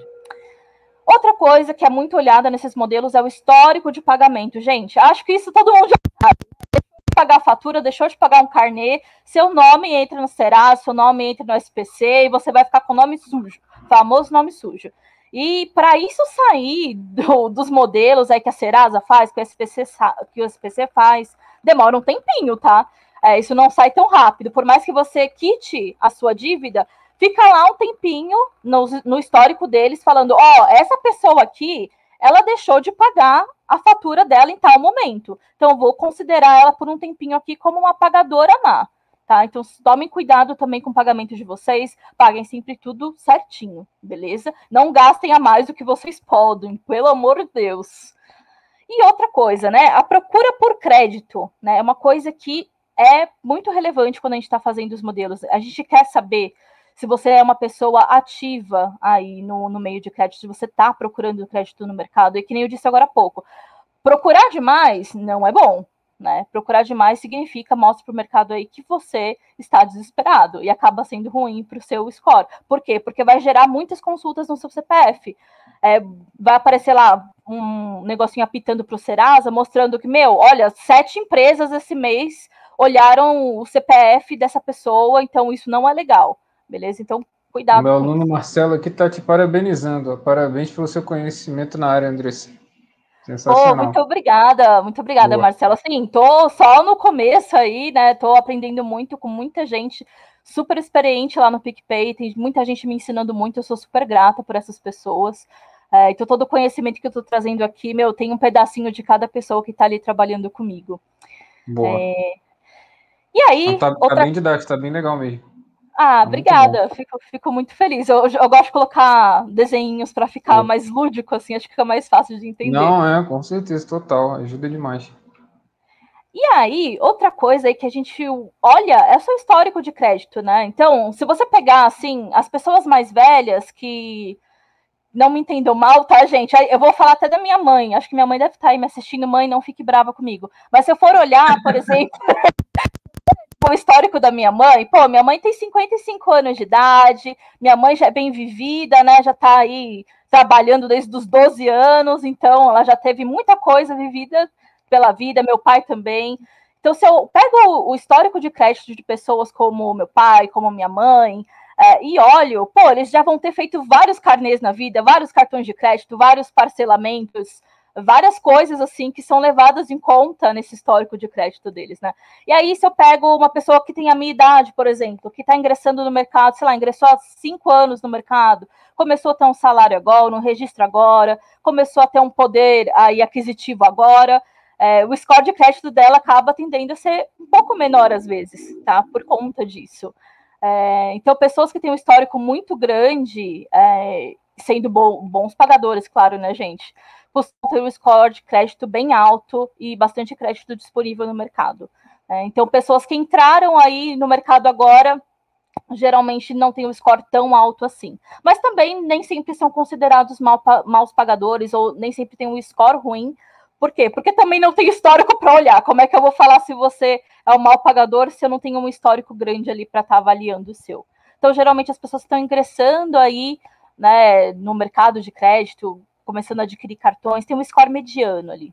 Outra coisa que é muito olhada nesses modelos é o histórico de pagamento. Gente, acho que isso todo mundo já sabe. Deixou de pagar a fatura, deixou de pagar um carnê, seu nome entra no Serasa, seu nome entra no S P C e você vai ficar com o nome sujo, famoso nome sujo. E para isso sair do, dos modelos aí que a Serasa faz, que o S P C, que o S P C faz, demora um tempinho, tá? É, isso não sai tão rápido. Por mais que você quite a sua dívida, fica lá um tempinho no, no histórico deles falando, ó, oh, essa pessoa aqui, ela deixou de pagar a fatura dela em tal momento. Então, eu vou considerar ela por um tempinho aqui como uma pagadora má. Tá? Então, tomem cuidado também com o pagamento de vocês, paguem sempre tudo certinho, beleza? Não gastem a mais do que vocês podem, pelo amor de Deus. E outra coisa, né? A procura por crédito, né? É uma coisa que é muito relevante quando a gente está fazendo os modelos. A gente quer saber se você é uma pessoa ativa aí no, no meio de crédito, se você está procurando crédito no mercado, e que nem eu disse agora há pouco, procurar demais não é bom. Né? Procurar demais significa, mostra para o mercado aí que você está desesperado e acaba sendo ruim para o seu score. Por quê? Porque vai gerar muitas consultas no seu C P F. É, vai aparecer lá um negocinho apitando para o Serasa, mostrando que, meu, olha, sete empresas esse mês olharam o C P F dessa pessoa, então isso não é legal, beleza? Então, cuidado. O meu aluno isso. Marcelo aqui está te parabenizando. Parabéns pelo seu conhecimento na área, Andressa. Sensacional. Oh, muito obrigada, muito obrigada, Boa. Marcela. Assim, tô só no começo aí, né? Tô aprendendo muito com muita gente super experiente lá no PicPay, tem muita gente me ensinando muito, eu sou super grata por essas pessoas. É, então, todo o conhecimento que eu tô trazendo aqui, meu, tem um pedacinho de cada pessoa que tá ali trabalhando comigo. Boa. É... E aí... Tá, outra... tá bem didático, tá bem legal mesmo. Ah, obrigada, fico, fico muito feliz. Eu, eu gosto de colocar desenhinhos para ficar Boa. mais lúdico, assim, acho que fica mais fácil de entender. Não, é, com certeza, total, ajuda demais. E aí, outra coisa aí que a gente olha é o seu histórico de crédito, né? Então, se você pegar, assim, as pessoas mais velhas que não me entendam mal, tá, gente? Eu vou falar até da minha mãe, acho que minha mãe deve estar aí me assistindo, mãe, não fique brava comigo. Mas se eu for olhar, por exemplo... o histórico da minha mãe, pô, minha mãe tem cinquenta e cinco anos de idade, minha mãe já é bem vivida, né, já tá aí trabalhando desde os doze anos, então ela já teve muita coisa vivida pela vida, meu pai também. Então, se eu pego o histórico de crédito de pessoas como meu pai, como minha mãe, é, e olho, pô, eles já vão ter feito vários carnês na vida, vários cartões de crédito, vários parcelamentos, várias coisas assim que são levadas em conta nesse histórico de crédito deles, né? E aí, se eu pego uma pessoa que tem a minha idade, por exemplo, que está ingressando no mercado, sei lá, ingressou há cinco anos no mercado, começou a ter um salário agora, um registro agora, começou a ter um poder aí aquisitivo agora, é, o score de crédito dela acaba tendendo a ser um pouco menor às vezes, tá? Por conta disso. É, então, pessoas que têm um histórico muito grande, é, sendo bom, bons pagadores, claro, né, gente? Costumam ter um score de crédito bem alto e bastante crédito disponível no mercado. É, então, pessoas que entraram aí no mercado agora, geralmente não têm um score tão alto assim. Mas também nem sempre são considerados mal, maus pagadores ou nem sempre tem um score ruim. Por quê? Porque também não tem histórico para olhar. Como é que eu vou falar se você é um mau pagador se eu não tenho um histórico grande ali para estar tá avaliando o seu? Então, geralmente, as pessoas estão ingressando aí, né, no mercado de crédito, começando a adquirir cartões, tem um score mediano ali.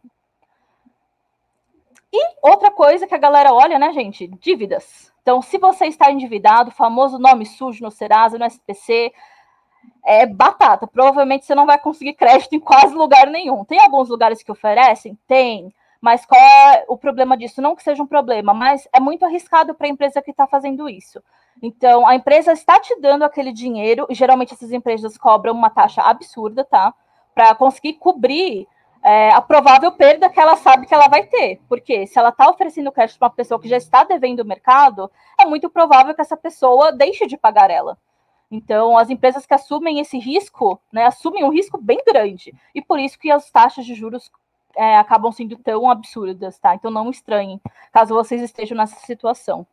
E outra coisa que a galera olha, né, gente? Dívidas. Então, se você está endividado, famoso nome sujo no Serasa, no S P C, é batata. Provavelmente você não vai conseguir crédito em quase lugar nenhum. Tem alguns lugares que oferecem? Tem. Mas qual é o problema disso? Não que seja um problema, mas é muito arriscado para a empresa que está fazendo isso. Então, a empresa está te dando aquele dinheiro, e geralmente essas empresas cobram uma taxa absurda, tá? Para conseguir cobrir é, a provável perda que ela sabe que ela vai ter. Porque se ela está oferecendo crédito para uma pessoa que já está devendo o mercado, é muito provável que essa pessoa deixe de pagar ela. Então, as empresas que assumem esse risco, né, assumem um risco bem grande. E por isso que as taxas de juros é, acabam sendo tão absurdas, tá? Então, não estranhem, caso vocês estejam nessa situação.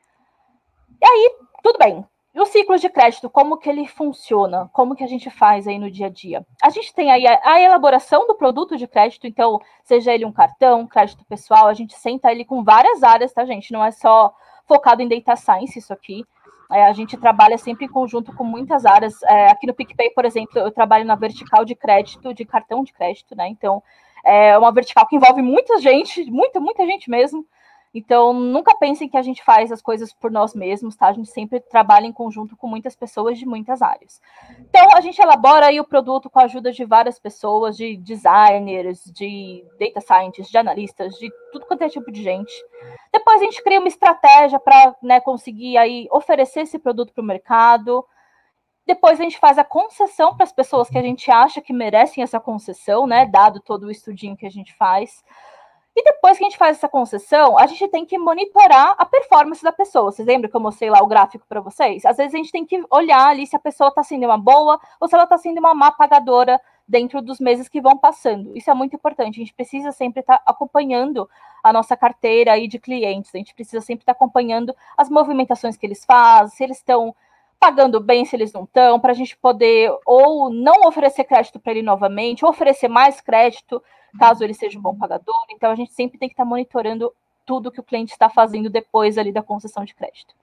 E aí, tudo bem. E o ciclo de crédito, como que ele funciona? Como que a gente faz aí no dia a dia? A gente tem aí a, a elaboração do produto de crédito, então, seja ele um cartão, um crédito pessoal, a gente senta ele com várias áreas, tá, gente? Não é só focado em data science isso aqui. É, a gente trabalha sempre em conjunto com muitas áreas. É, aqui no PicPay, por exemplo, eu trabalho na vertical de crédito, de cartão de crédito, né? Então, é uma vertical que envolve muita gente, muita, muita gente mesmo. Então, nunca pensem que a gente faz as coisas por nós mesmos, tá? A gente sempre trabalha em conjunto com muitas pessoas de muitas áreas. Então, a gente elabora aí o produto com a ajuda de várias pessoas, de designers, de data scientists, de analistas, de tudo quanto é tipo de gente. Depois a gente cria uma estratégia para, né, conseguir aí oferecer esse produto para o mercado. Depois a gente faz a concessão para as pessoas que a gente acha que merecem essa concessão, né, dado todo o estudinho que a gente faz. E depois que a gente faz essa concessão, a gente tem que monitorar a performance da pessoa. Vocês lembram que eu mostrei lá o gráfico para vocês? Às vezes a gente tem que olhar ali se a pessoa está sendo uma boa ou se ela está sendo uma má pagadora dentro dos meses que vão passando. Isso é muito importante. A gente precisa sempre estar tá acompanhando a nossa carteira aí de clientes. A gente precisa sempre estar tá acompanhando as movimentações que eles fazem, se eles estão pagando bem, se eles não estão, para a gente poder ou não oferecer crédito para ele novamente, ou oferecer mais crédito, caso ele seja um bom pagador. Então, a gente sempre tem que estar monitorando tudo que o cliente está fazendo depois ali da concessão de crédito.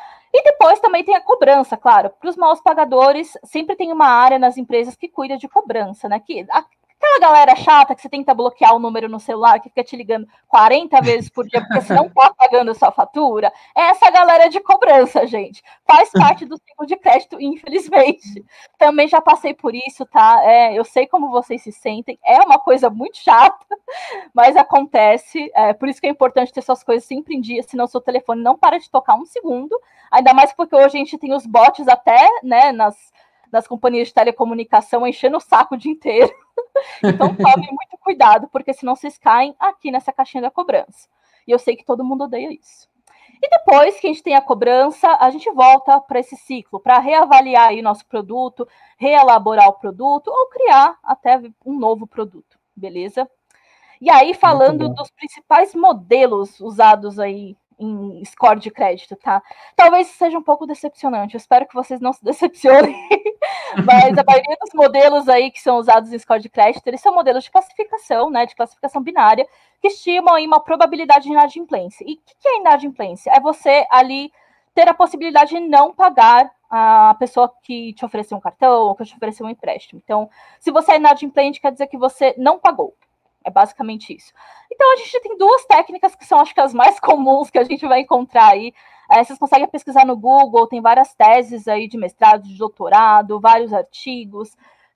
E depois também tem a cobrança, claro. Para os maus pagadores, sempre tem uma área nas empresas que cuida de cobrança, né? Que, aquela galera chata que você tenta bloquear o número no celular, que fica te ligando quarenta vezes por dia, porque você não está pagando a sua fatura, é essa galera de cobrança, gente. Faz parte do ciclo de crédito, infelizmente. Também já passei por isso, tá? É, eu sei como vocês se sentem. É uma coisa muito chata, mas acontece. É, por isso que é importante ter suas coisas sempre em dia, senão seu telefone não para de tocar um segundo. Ainda mais porque hoje a gente tem os bots até, né, nas, nas companhias de telecomunicação enchendo o saco o dia inteiro. Então, tomem muito cuidado, porque senão vocês caem aqui nessa caixinha da cobrança. E eu sei que todo mundo odeia isso. E depois que a gente tem a cobrança, a gente volta para esse ciclo, para reavaliar aí nosso produto, reelaborar o produto ou criar até um novo produto, beleza? E aí, falando dos principais modelos usados aí em score de crédito, tá? Talvez seja um pouco decepcionante, eu espero que vocês não se decepcionem, mas a maioria dos modelos aí que são usados em score de crédito, eles são modelos de classificação, né, de classificação binária, que estimam aí uma probabilidade de inadimplência. E o que é inadimplência? É você ali ter a possibilidade de não pagar a pessoa que te ofereceu um cartão ou que te ofereceu um empréstimo. Então, se você é inadimplente, quer dizer que você não pagou. É basicamente isso. Então, a gente tem duas técnicas que são, acho que, as mais comuns que a gente vai encontrar aí. É, vocês conseguem pesquisar no Google, tem várias teses aí de mestrado, de doutorado, vários artigos,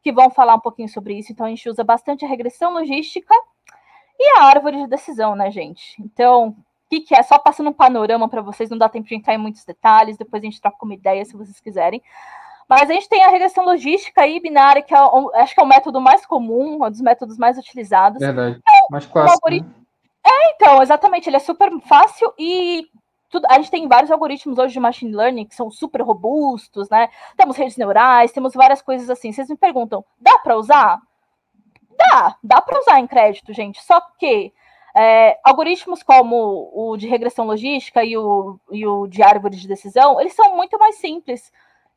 que vão falar um pouquinho sobre isso. Então, a gente usa bastante a regressão logística e a árvore de decisão, né, gente? Então, o que, que é? Só passando um panorama para vocês, não dá tempo de entrar em muitos detalhes, depois a gente troca uma ideia, se vocês quiserem. Mas a gente tem a regressão logística e binária, que é, acho que é o método mais comum, um dos métodos mais utilizados. Verdade, é mais clássico, algoritmo... né? É, então, exatamente, ele é super fácil e tudo, a gente tem vários algoritmos hoje de machine learning que são super robustos, né? Temos redes neurais, temos várias coisas assim. Vocês me perguntam, dá para usar? Dá, dá para usar em crédito, gente. Só que é, algoritmos como o de regressão logística e o, e o de árvore de decisão, eles são muito mais simples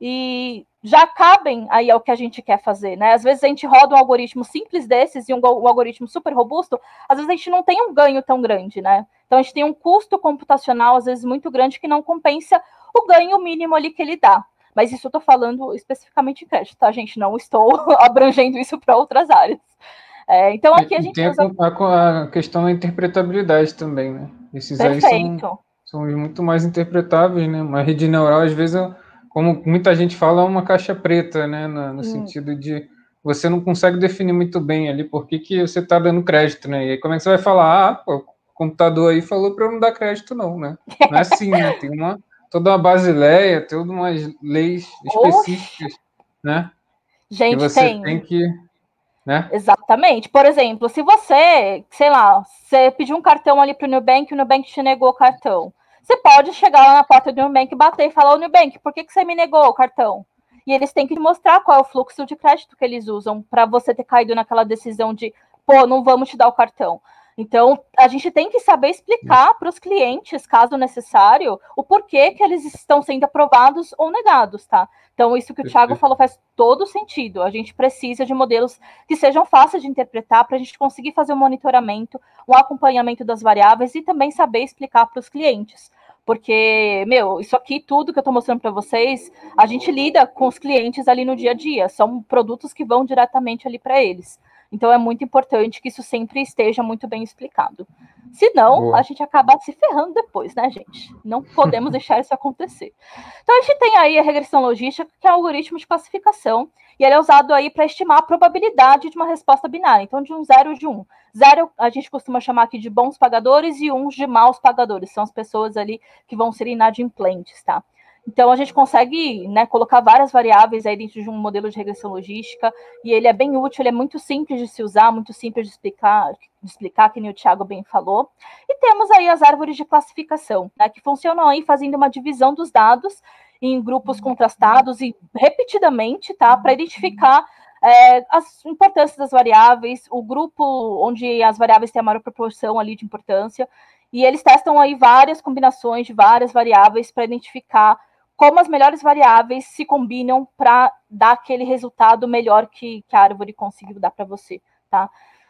e já cabem aí ao que a gente quer fazer, né? Às vezes a gente roda um algoritmo simples desses e um, um algoritmo super robusto, às vezes a gente não tem um ganho tão grande, né? Então a gente tem um custo computacional, às vezes, muito grande que não compensa o ganho mínimo ali que ele dá. Mas isso eu estou falando especificamente em crédito, tá, gente? Não estou abrangendo isso para outras áreas. É, então aqui a gente tem usa... a, a questão da interpretabilidade também, né? Esses Perfeito. aí são, são muito mais interpretáveis, né? Uma rede neural, às vezes, como muita gente fala, é uma caixa preta, né? No, no hum. sentido de você não consegue definir muito bem ali por que, que você está dando crédito, né? E aí como é que você vai falar? Ah, pô, o computador aí falou para eu não dar crédito, não, né? Não é assim, né? Tem uma, toda uma basileia, todas umas leis específicas, Oxe. né? Gente, que você tem... tem que... Né? Exatamente. Por exemplo, se você, sei lá, você pediu um cartão ali para o Nubank e o Nubank te negou o cartão, você pode chegar lá na porta do Nubank e bater e falar, ô Nubank, por que, que você me negou o cartão? E eles têm que mostrar qual é o fluxo de crédito que eles usam para você ter caído naquela decisão de, pô, não vamos te dar o cartão. Então, a gente tem que saber explicar para os clientes, caso necessário, o porquê que eles estão sendo aprovados ou negados, tá? Então, isso que o Thiago falou faz todo sentido. A gente precisa de modelos que sejam fáceis de interpretar para a gente conseguir fazer um monitoramento, um acompanhamento das variáveis e também saber explicar para os clientes. Porque, meu, isso aqui, tudo que eu estou mostrando para vocês, a gente lida com os clientes ali no dia a dia. São produtos que vão diretamente ali para eles. Então, é muito importante que isso sempre esteja muito bem explicado. Senão, Boa. a gente acaba se ferrando depois, né, gente? Não podemos deixar isso acontecer. Então, a gente tem aí a regressão logística, que é um algoritmo de classificação, e ele é usado aí para estimar a probabilidade de uma resposta binária. Então, de um zero e de um. Zero, a gente costuma chamar aqui de bons pagadores e uns de maus pagadores. São as pessoas ali que vão ser inadimplentes, tá? Então, a gente consegue, né, colocar várias variáveis aí dentro de um modelo de regressão logística, e ele é bem útil, ele é muito simples de se usar, muito simples de explicar, de explicar, que nem o Thiago bem falou. E temos aí as árvores de classificação, né, que funcionam aí fazendo uma divisão dos dados em grupos contrastados e repetidamente, tá, para identificar é, as importâncias das variáveis, o grupo onde as variáveis têm a maior proporção ali de importância, e eles testam aí várias combinações de várias variáveis para identificar como as melhores variáveis se combinam para dar aquele resultado melhor que, que a árvore conseguiu dar para você, tá?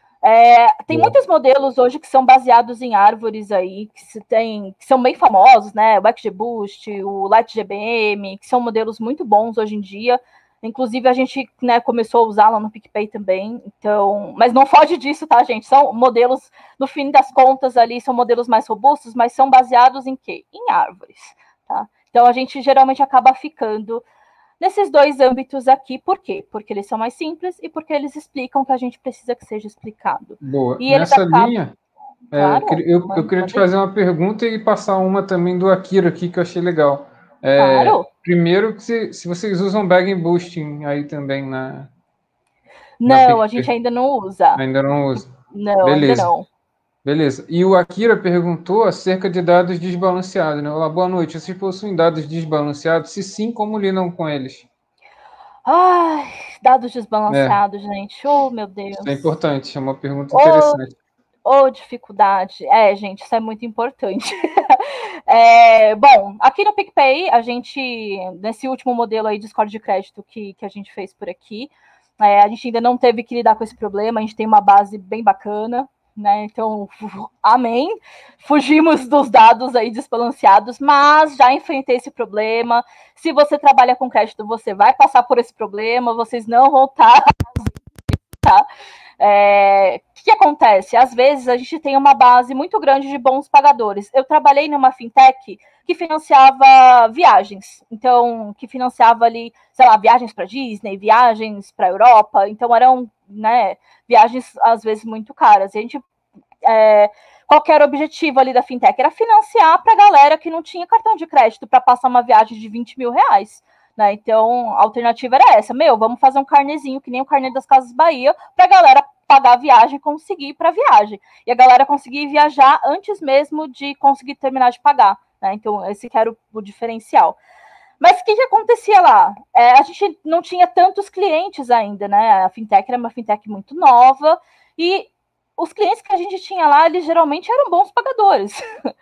É, tem muitos modelos hoje que são baseados em árvores aí, que, se tem, que são bem famosos, né? O XGBoost, o LightGBM, que são modelos muito bons hoje em dia. Inclusive, a gente, né, começou a usar lá no PicPay também. Então, mas não foge disso, tá, gente? São modelos, no fim das contas, ali, são modelos mais robustos, mas são baseados em quê? Em árvores, tá? Então, a gente geralmente acaba ficando nesses dois âmbitos aqui. Por quê? Porque eles são mais simples e porque eles explicam o que a gente precisa que seja explicado. Boa. E Nessa acabam... linha, claro, é, eu, eu queria te fazer uma pergunta e passar uma também do Akira aqui, que eu achei legal. É, claro. Primeiro, se, se vocês usam bagging boosting aí também na... Não, na a gente ainda não usa. Ainda não usa. Não, Beleza. ainda não. Beleza. E o Akira perguntou acerca de dados desbalanceados, né? Olá, boa noite. Vocês possuem dados desbalanceados? Se sim, como lidam com eles? Ai, dados desbalanceados, é. gente. Oh, meu Deus. Isso é importante, é uma pergunta interessante. Ô, oh, dificuldade. É, gente, isso é muito importante. é, bom, aqui no PicPay, a gente, nesse último modelo aí de score de crédito que, que a gente fez por aqui, é, a gente ainda não teve que lidar com esse problema, a gente tem uma base bem bacana, né? Então, amém. Fugimos dos dados aí desbalanceados, mas já enfrentei esse problema. Se você trabalha com crédito, você vai passar por esse problema, vocês não vão estar tá? É, o que, que acontece? Às vezes a gente tem uma base muito grande de bons pagadores. Eu trabalhei numa fintech que financiava viagens, então, que financiava ali, sei lá, viagens para Disney, viagens para Europa, então eram, né, viagens às vezes muito caras. E a gente, é, qual era o objetivo ali da fintech? Era financiar para a galera que não tinha cartão de crédito para passar uma viagem de vinte mil reais. Né? Então, a alternativa era essa, meu, vamos fazer um carnezinho, que nem o carnê das Casas Bahia, para a galera pagar a viagem e conseguir ir para a viagem. E a galera conseguir viajar antes mesmo de conseguir terminar de pagar. Né? Então, esse que era o, o diferencial. Mas o que, que acontecia lá? É, a gente não tinha tantos clientes ainda, né? A fintech era uma fintech muito nova e os clientes que a gente tinha lá, eles geralmente eram bons pagadores.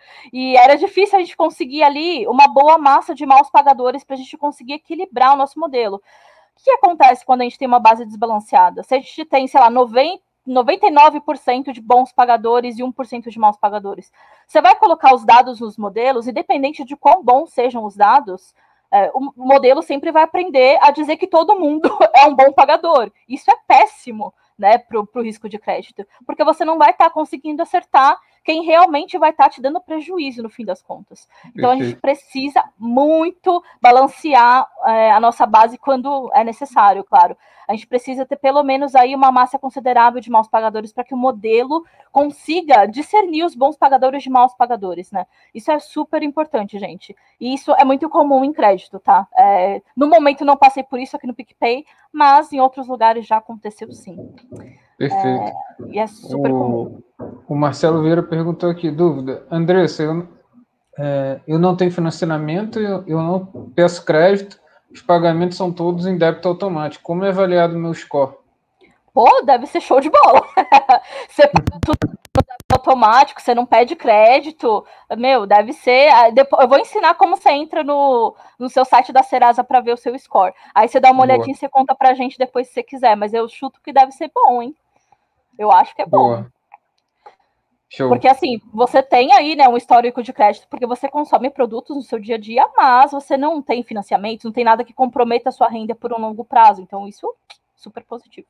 E era difícil a gente conseguir ali uma boa massa de maus pagadores para a gente conseguir equilibrar o nosso modelo. O que acontece quando a gente tem uma base desbalanceada? Se a gente tem, sei lá, noventa, noventa e nove por cento de bons pagadores e um por cento de maus pagadores, você vai colocar os dados nos modelos, independente de quão bons sejam os dados, é, o modelo sempre vai aprender a dizer que todo mundo é um bom pagador. Isso é péssimo, né, para o risco de crédito, porque você não vai estar tá conseguindo acertar quem realmente vai estar tá te dando prejuízo no fim das contas. Então, a gente precisa muito balancear é, a nossa base quando é necessário, claro. A gente precisa ter pelo menos aí uma massa considerável de maus pagadores para que o modelo consiga discernir os bons pagadores de maus pagadores, né? Isso é super importante, gente. E isso é muito comum em crédito, tá? É, no momento não passei por isso aqui no PicPay, mas em outros lugares já aconteceu sim. Perfeito. É, e é super o, comum. O Marcelo Vieira perguntou aqui, dúvida. Andressa, eu, é, eu não tenho financiamento, eu, eu não peço crédito, os pagamentos são todos em débito automático. Como é avaliado o meu score? Pô, deve ser show de bola. Você tudo automático, você não pede crédito. Meu, deve ser. Eu vou ensinar como você entra no, no seu site da Serasa para ver o seu score. Aí você dá uma Boa. olhadinha e você conta pra gente depois se você quiser. Mas eu chuto que deve ser bom, hein? Eu acho que é Boa. bom. Show. Porque assim, você tem aí, né, um histórico de crédito, porque você consome produtos no seu dia a dia, mas você não tem financiamento, não tem nada que comprometa a sua renda por um longo prazo. Então, isso é super positivo.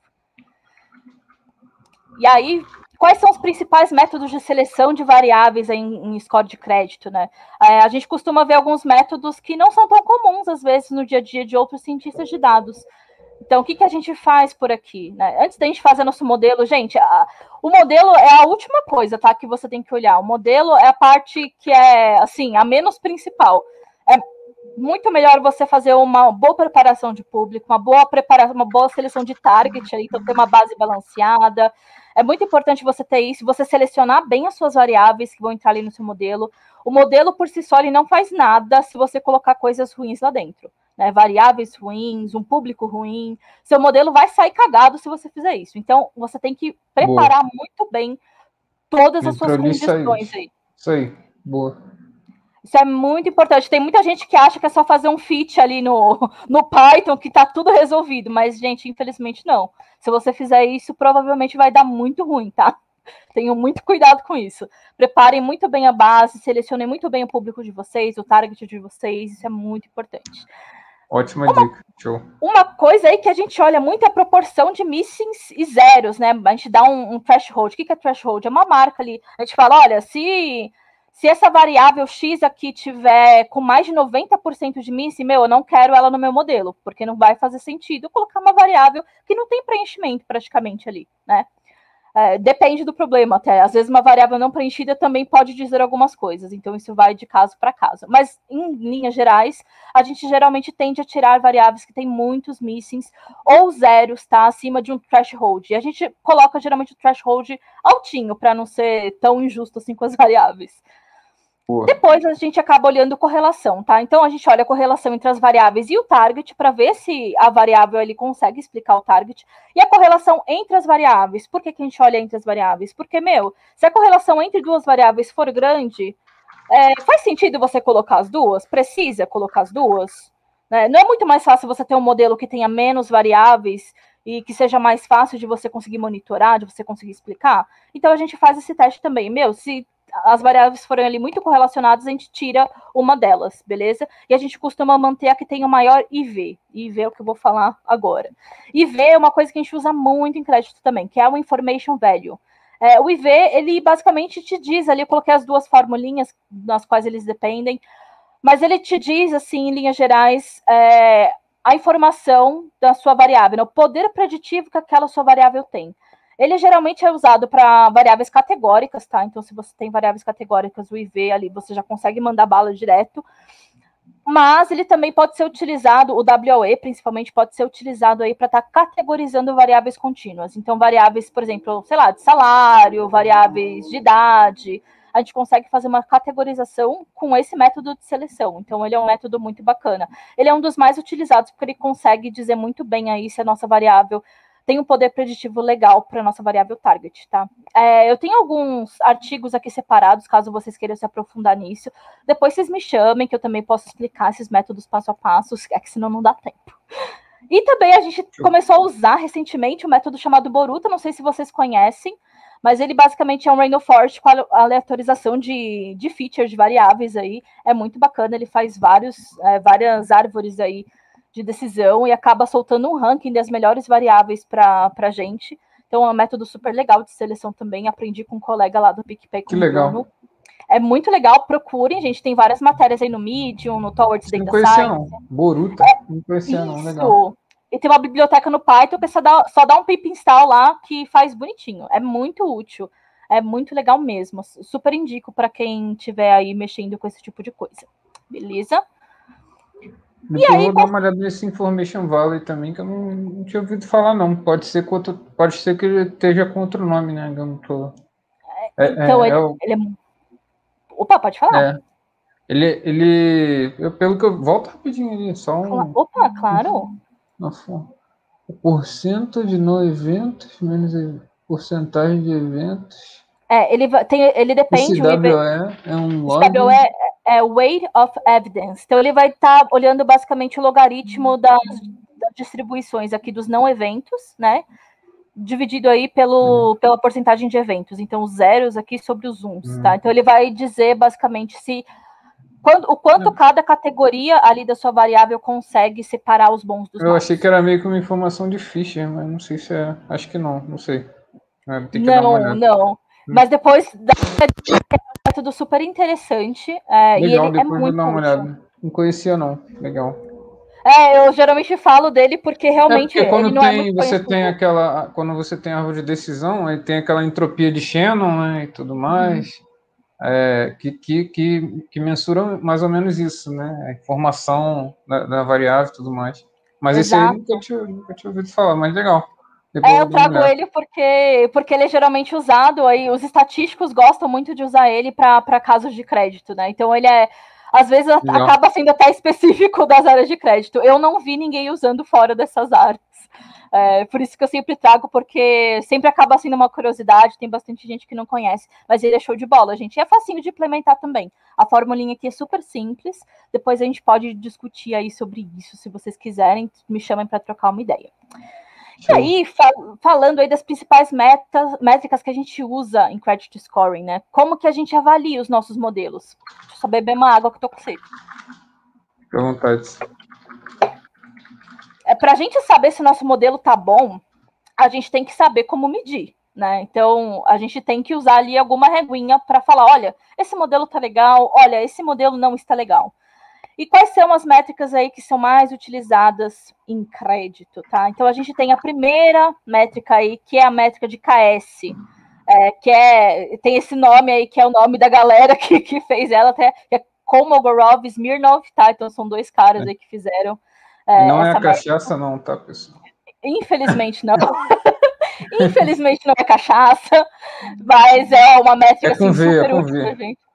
E aí, quais são os principais métodos de seleção de variáveis em, em score de crédito, né? É, a gente costuma ver alguns métodos que não são tão comuns, às vezes, no dia a dia de outros cientistas de dados. Então, o que, que a gente faz por aqui? Né? Antes da gente fazer nosso modelo, gente, a, o modelo é a última coisa, tá? Que você tem que olhar. O modelo é a parte que é, assim, a menos principal. É muito melhor você fazer uma boa preparação de público, uma boa preparação, uma boa seleção de target, aí, então ter uma base balanceada. É muito importante você ter isso, você selecionar bem as suas variáveis que vão entrar ali no seu modelo. O modelo, por si só, ele não faz nada se você colocar coisas ruins lá dentro. Né, variáveis ruins, um público ruim, seu modelo vai sair cagado se você fizer isso. Então, você tem que preparar boa. muito bem todas as suas condições aí. Isso aí, boa. Isso é muito importante. Tem muita gente que acha que é só fazer um fit ali no, no Python que tá tudo resolvido, mas, gente, infelizmente não. Se você fizer isso, provavelmente vai dar muito ruim, tá? Tenham muito cuidado com isso. Preparem muito bem a base, selecionem muito bem o público de vocês, o target de vocês, isso é muito importante. Ótima uma, dica, show. Uma coisa aí que a gente olha muito é a proporção de missings e zeros, né? A gente dá um, um threshold. O que é threshold? É uma marca ali. A gente fala, olha, se, se essa variável X aqui tiver com mais de noventa por cento de missing, meu, eu não quero ela no meu modelo, porque não vai fazer sentido colocar uma variável que não tem preenchimento praticamente ali, né? É, depende do problema até. Às vezes uma variável não preenchida também pode dizer algumas coisas, então isso vai de caso para caso. Mas, em linhas gerais, a gente geralmente tende a tirar variáveis que têm muitos missings ou zeros, tá? Acima de um threshold. E a gente coloca geralmente o threshold altinho, para não ser tão injusto assim com as variáveis. Boa. Depois a gente acaba olhando correlação, tá? Então a gente olha a correlação entre as variáveis e o target para ver se a variável ele consegue explicar o target e a correlação entre as variáveis. Por que, que a gente olha entre as variáveis? Porque, meu, se a correlação entre duas variáveis for grande, é, faz sentido você colocar as duas? Precisa colocar as duas? Né? Não é muito mais fácil você ter um modelo que tenha menos variáveis e que seja mais fácil de você conseguir monitorar, de você conseguir explicar? Então a gente faz esse teste também. Meu, se as variáveis forem ali muito correlacionadas, a gente tira uma delas, beleza? E a gente costuma manter a que tem o maior I V. I V é o que eu vou falar agora. I V é uma coisa que a gente usa muito em crédito também, que é o Information Value. É, o I V, ele basicamente te diz ali, eu coloquei as duas formulinhas nas quais eles dependem, mas ele te diz, assim, em linhas gerais, é, a informação da sua variável, né, o poder preditivo que aquela sua variável tem. Ele geralmente é usado para variáveis categóricas, tá? Então, se você tem variáveis categóricas, o I V ali, você já consegue mandar bala direto. Mas ele também pode ser utilizado, o W O E principalmente, pode ser utilizado aí para estar tá categorizando variáveis contínuas. Então, variáveis, por exemplo, sei lá, de salário, variáveis de idade. A gente consegue fazer uma categorização com esse método de seleção. Então, ele é um método muito bacana. Ele é um dos mais utilizados porque ele consegue dizer muito bem aí se a nossa variável tem um poder preditivo legal para a nossa variável target, tá? É, eu tenho alguns artigos aqui separados, caso vocês queiram se aprofundar nisso. Depois vocês me chamem, que eu também posso explicar esses métodos passo a passo, é que senão não dá tempo. E também a gente começou a usar recentemente um método chamado Boruta, não sei se vocês conhecem, mas ele basicamente é um Random Forest com aleatorização de, de features, de variáveis aí. É muito bacana, ele faz vários, é, várias árvores aí de decisão e acaba soltando um ranking das melhores variáveis para a gente. Então é um método super legal de seleção também. Aprendi com um colega lá do PicPay. Que legal. É muito legal, procurem, gente. Tem várias matérias aí no Medium, no Towards Data Science. Não conhecia não, Boruta. É, não conhecia isso. não, legal. E tem uma biblioteca no Python que só dá, só dá um pip install lá que faz bonitinho. É muito útil. É muito legal mesmo. Super indico para quem estiver aí mexendo com esse tipo de coisa. Beleza? E aí, eu vou dar uma olhada nesse Information Valley também, que eu não, não tinha ouvido falar, não. Pode ser que, outro, pode ser que ele esteja com outro nome, né? Eu não tô... é, então, é, ele, é o... ele é... Opa, pode falar. É. Ele, ele eu, pelo que eu... Volta rapidinho ali, só um... Opa, claro. Nossa, o porcento de não eventos, menos porcentagem de eventos... É, ele, tem, ele depende... Esse W E é um log... W E é Weight of Evidence. Então, ele vai estar tá olhando basicamente o logaritmo das, das distribuições aqui dos não eventos, né? Dividido aí pelo, uhum. pela porcentagem de eventos. Então, os zeros aqui sobre os uns, uhum. tá? Então, ele vai dizer basicamente se quando, o quanto uhum. cada categoria ali da sua variável consegue separar os bons dos Eu maus. achei que era meio que uma informação de Fischer, mas não sei se é. Acho que não, não sei. É, tem que não, dar uma olhada. não. Hum. Mas depois é um método super interessante. É, Legal, e ele depois é muito vou dar uma útil. olhada. Não conhecia, não. Legal. É, eu geralmente falo dele porque realmente é porque quando ele não tem, é muito você conhecido. tem aquela, quando você tem árvore de decisão, aí tem aquela entropia de Shannon, né, e tudo mais, uhum. é, que, que, que, que mensura mais ou menos isso, né, a informação da, da variável e tudo mais. Mas Exato. esse aí nunca tinha, nunca tinha ouvido falar, mas legal. É, eu trago ele porque, porque ele é geralmente usado, aí os estatísticos gostam muito de usar ele para casos de crédito, né? Então ele é, às vezes legal. Acaba sendo até específico das áreas de crédito. Eu não vi ninguém usando fora dessas áreas. É, por isso que eu sempre trago, porque sempre acaba sendo uma curiosidade, tem bastante gente que não conhece, mas ele é show de bola, gente. E é facinho de implementar também. A formulinha aqui é super simples, depois a gente pode discutir aí sobre isso, se vocês quiserem, me chamem para trocar uma ideia. E aí, fal- falando aí das principais metas, métricas que a gente usa em credit scoring, né? Como que a gente avalia os nossos modelos? Deixa eu só beber uma água que eu tô com sede. Fica à vontade. É, para a gente saber se o nosso modelo tá bom, a gente tem que saber como medir, né? Então, a gente tem que usar ali alguma reguinha para falar, olha, esse modelo tá legal, olha, esse modelo não está legal. E quais são as métricas aí que são mais utilizadas em crédito, tá? Então, a gente tem a primeira métrica aí, que é a métrica de K S, é, que é, tem esse nome aí, que é o nome da galera que, que fez ela, até, que é Kolmogorov e Smirnov, tá? Então, são dois caras aí que fizeram é, Não essa é a cachaça, métrica. Não, tá, pessoal? Infelizmente, não. Infelizmente, não é cachaça, mas é uma métrica é com assim, v, super é com útil v. pra gente.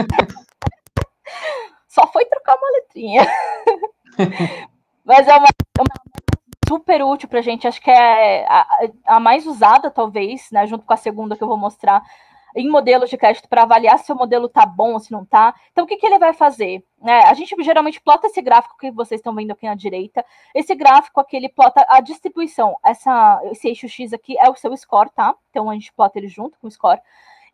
Só foi trocar uma letrinha. Mas é uma, é uma super útil pra gente. Acho que é a, a mais usada, talvez, né? Junto com a segunda que eu vou mostrar, em modelos de crédito para avaliar se o modelo tá bom ou se não tá. Então, o que, que ele vai fazer? É, a gente geralmente plota esse gráfico que vocês estão vendo aqui na direita. Esse gráfico aqui, ele plota a distribuição. Essa, esse eixo X aqui é o seu score, tá? Então, a gente plota ele junto com o score.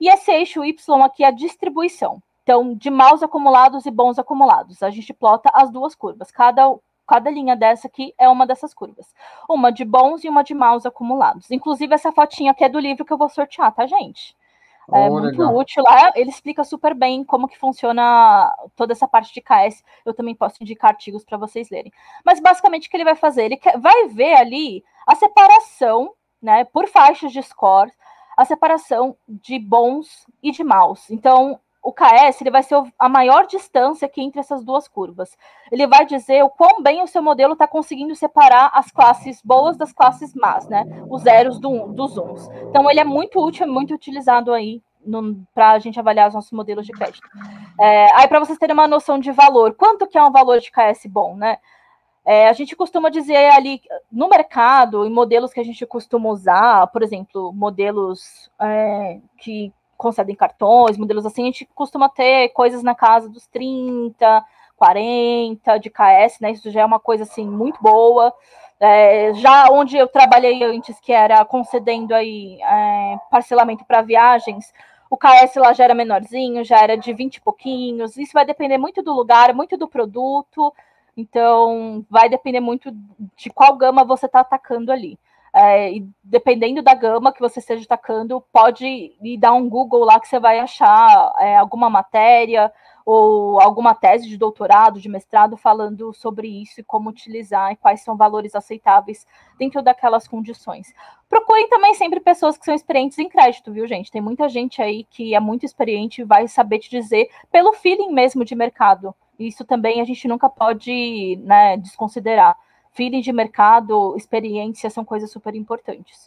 E esse eixo Y aqui é a distribuição. Então, de maus acumulados e bons acumulados. A gente plota as duas curvas. Cada, cada linha dessa aqui é uma dessas curvas. Uma de bons e uma de maus acumulados. Inclusive, essa fotinha aqui é do livro que eu vou sortear, tá, gente? É oh, muito legal. Útil lá, ele explica super bem como que funciona toda essa parte de K S. Eu também posso indicar artigos para vocês lerem. Mas basicamente o que ele vai fazer? Ele quer, vai ver ali a separação, né, por faixas de score, a separação de bons e de maus. Então, o K S ele vai ser a maior distância aqui entre essas duas curvas. Ele vai dizer o quão bem o seu modelo está conseguindo separar as classes boas das classes más, né? Os zeros do, dos uns. Então, ele é muito útil, muito utilizado aí para a gente avaliar os nossos modelos de crédito. É, aí, para vocês terem uma noção de valor, quanto que é um valor de K S bom, né? É, a gente costuma dizer ali, no mercado, em modelos que a gente costuma usar, por exemplo, modelos é, que concedem cartões, modelos assim, a gente costuma ter coisas na casa dos trinta, quarenta de K S, né? Isso já é uma coisa assim muito boa. É, já onde eu trabalhei antes, que era concedendo aí é, parcelamento para viagens, o K S lá já era menorzinho, já era de vinte e pouquinhos. Isso vai depender muito do lugar, muito do produto. Então, vai depender muito de qual gama você está atacando ali. É, e dependendo da gama que você esteja atacando, pode ir dar um Google lá que você vai achar é, alguma matéria ou alguma tese de doutorado, de mestrado, falando sobre isso e como utilizar e quais são valores aceitáveis dentro daquelas condições. Procurem também sempre pessoas que são experientes em crédito, viu, gente? Tem muita gente aí que é muito experiente e vai saber te dizer pelo feeling mesmo de mercado. Isso também a gente nunca pode, né, desconsiderar. Feeling de mercado, experiência são coisas super importantes.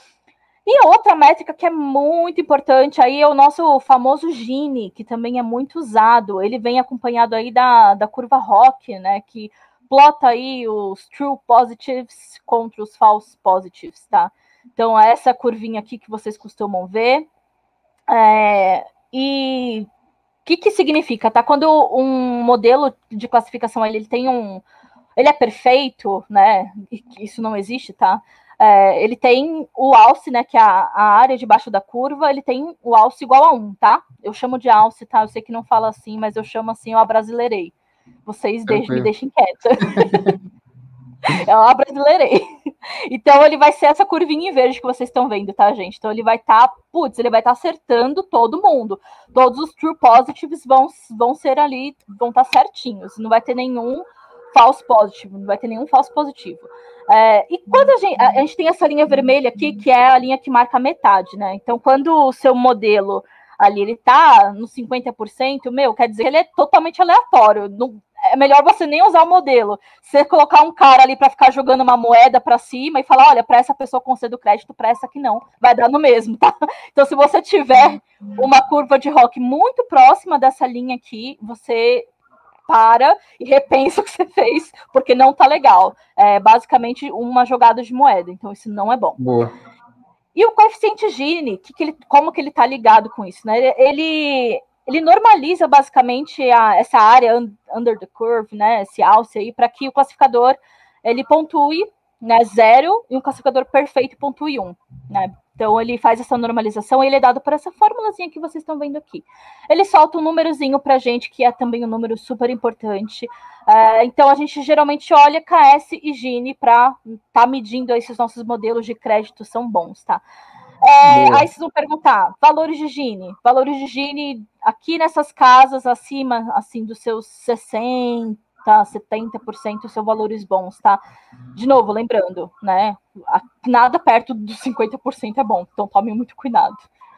E a outra métrica que é muito importante aí é o nosso famoso Gini, que também é muito usado. Ele vem acompanhado aí da, da curva R O C, né, que plota aí os true positives contra os false positives, tá? Então, é essa curvinha aqui que vocês costumam ver. É, e o que, que significa, tá? Quando um modelo de classificação ele tem um... ele é perfeito, né? Isso não existe, tá? É, ele tem o alce, né? Que é a, a área debaixo da curva, ele tem o alce igual a um, tá? Eu chamo de alce, tá? Eu sei que não fala assim, mas eu chamo assim, eu abrasileirei. Vocês deixem, me deixem quieta. Eu abrasileirei. Então, ele vai ser essa curvinha em verde que vocês estão vendo, tá, gente? Então, ele vai estar, tá, putz, ele vai estar tá acertando todo mundo. Todos os true positives vão, vão ser ali, vão estar tá certinhos. Não vai ter nenhum false positivo, não vai ter nenhum falso positivo. É, e quando a gente, a, a gente tem essa linha vermelha aqui, que é a linha que marca a metade, né? Então, quando o seu modelo ali, ele tá no cinquenta por cento, meu, quer dizer que ele é totalmente aleatório. Não, é melhor você nem usar o modelo. Você colocar um cara ali para ficar jogando uma moeda para cima e falar, olha, para essa pessoa concedo crédito, para essa aqui não. Vai dar no mesmo, tá? Então, se você tiver uma curva de R O C muito próxima dessa linha aqui, você para e repensa o que você fez, porque não tá legal. É basicamente uma jogada de moeda, então isso não é bom. Boa. E o coeficiente Gini, que que ele, como que ele tá ligado com isso, né? Ele, ele normaliza basicamente a, essa área under the curve, né? Esse alce aí, para que o classificador ele pontue, né, zero e um classificador perfeito pontue um, né? Então, ele faz essa normalização e ele é dado por essa formulazinha que vocês estão vendo aqui. Ele solta um númerozinho para a gente, que é também um número super importante. Uh, então, a gente geralmente olha K S e Gini para estar tá medindo aí se os nossos modelos de crédito são bons, tá? É, aí vocês vão perguntar, valores de Gini. Valores de Gini aqui nessas casas, acima assim dos seus sessenta, setenta por cento são valores bons, tá? De novo, lembrando, né? Nada perto dos cinquenta por cento é bom, então tome muito cuidado.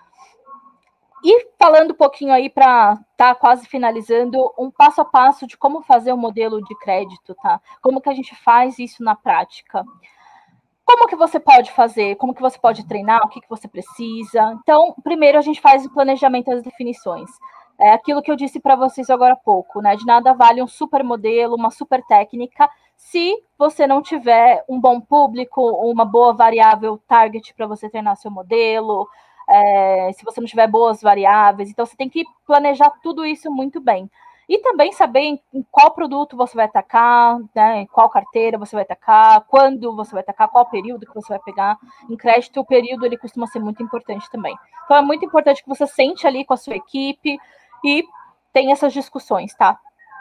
E falando um pouquinho aí para estar tá quase finalizando, um passo a passo de como fazer um modelo de crédito, tá? Como que a gente faz isso na prática? Como que você pode fazer? Como que você pode treinar? O que, que você precisa? Então, primeiro a gente faz o planejamento das definições. É aquilo que eu disse para vocês agora há pouco, né? De nada vale um super modelo, uma super técnica, se você não tiver um bom público, uma boa variável target para você treinar seu modelo, é, se você não tiver boas variáveis. Então, você tem que planejar tudo isso muito bem. E também saber em, em qual produto você vai atacar, né, em qual carteira você vai atacar, quando você vai atacar, qual período que você vai pegar. Em crédito, o período ele costuma ser muito importante também. Então é muito importante que você sente ali com a sua equipe e tenha essas discussões, tá?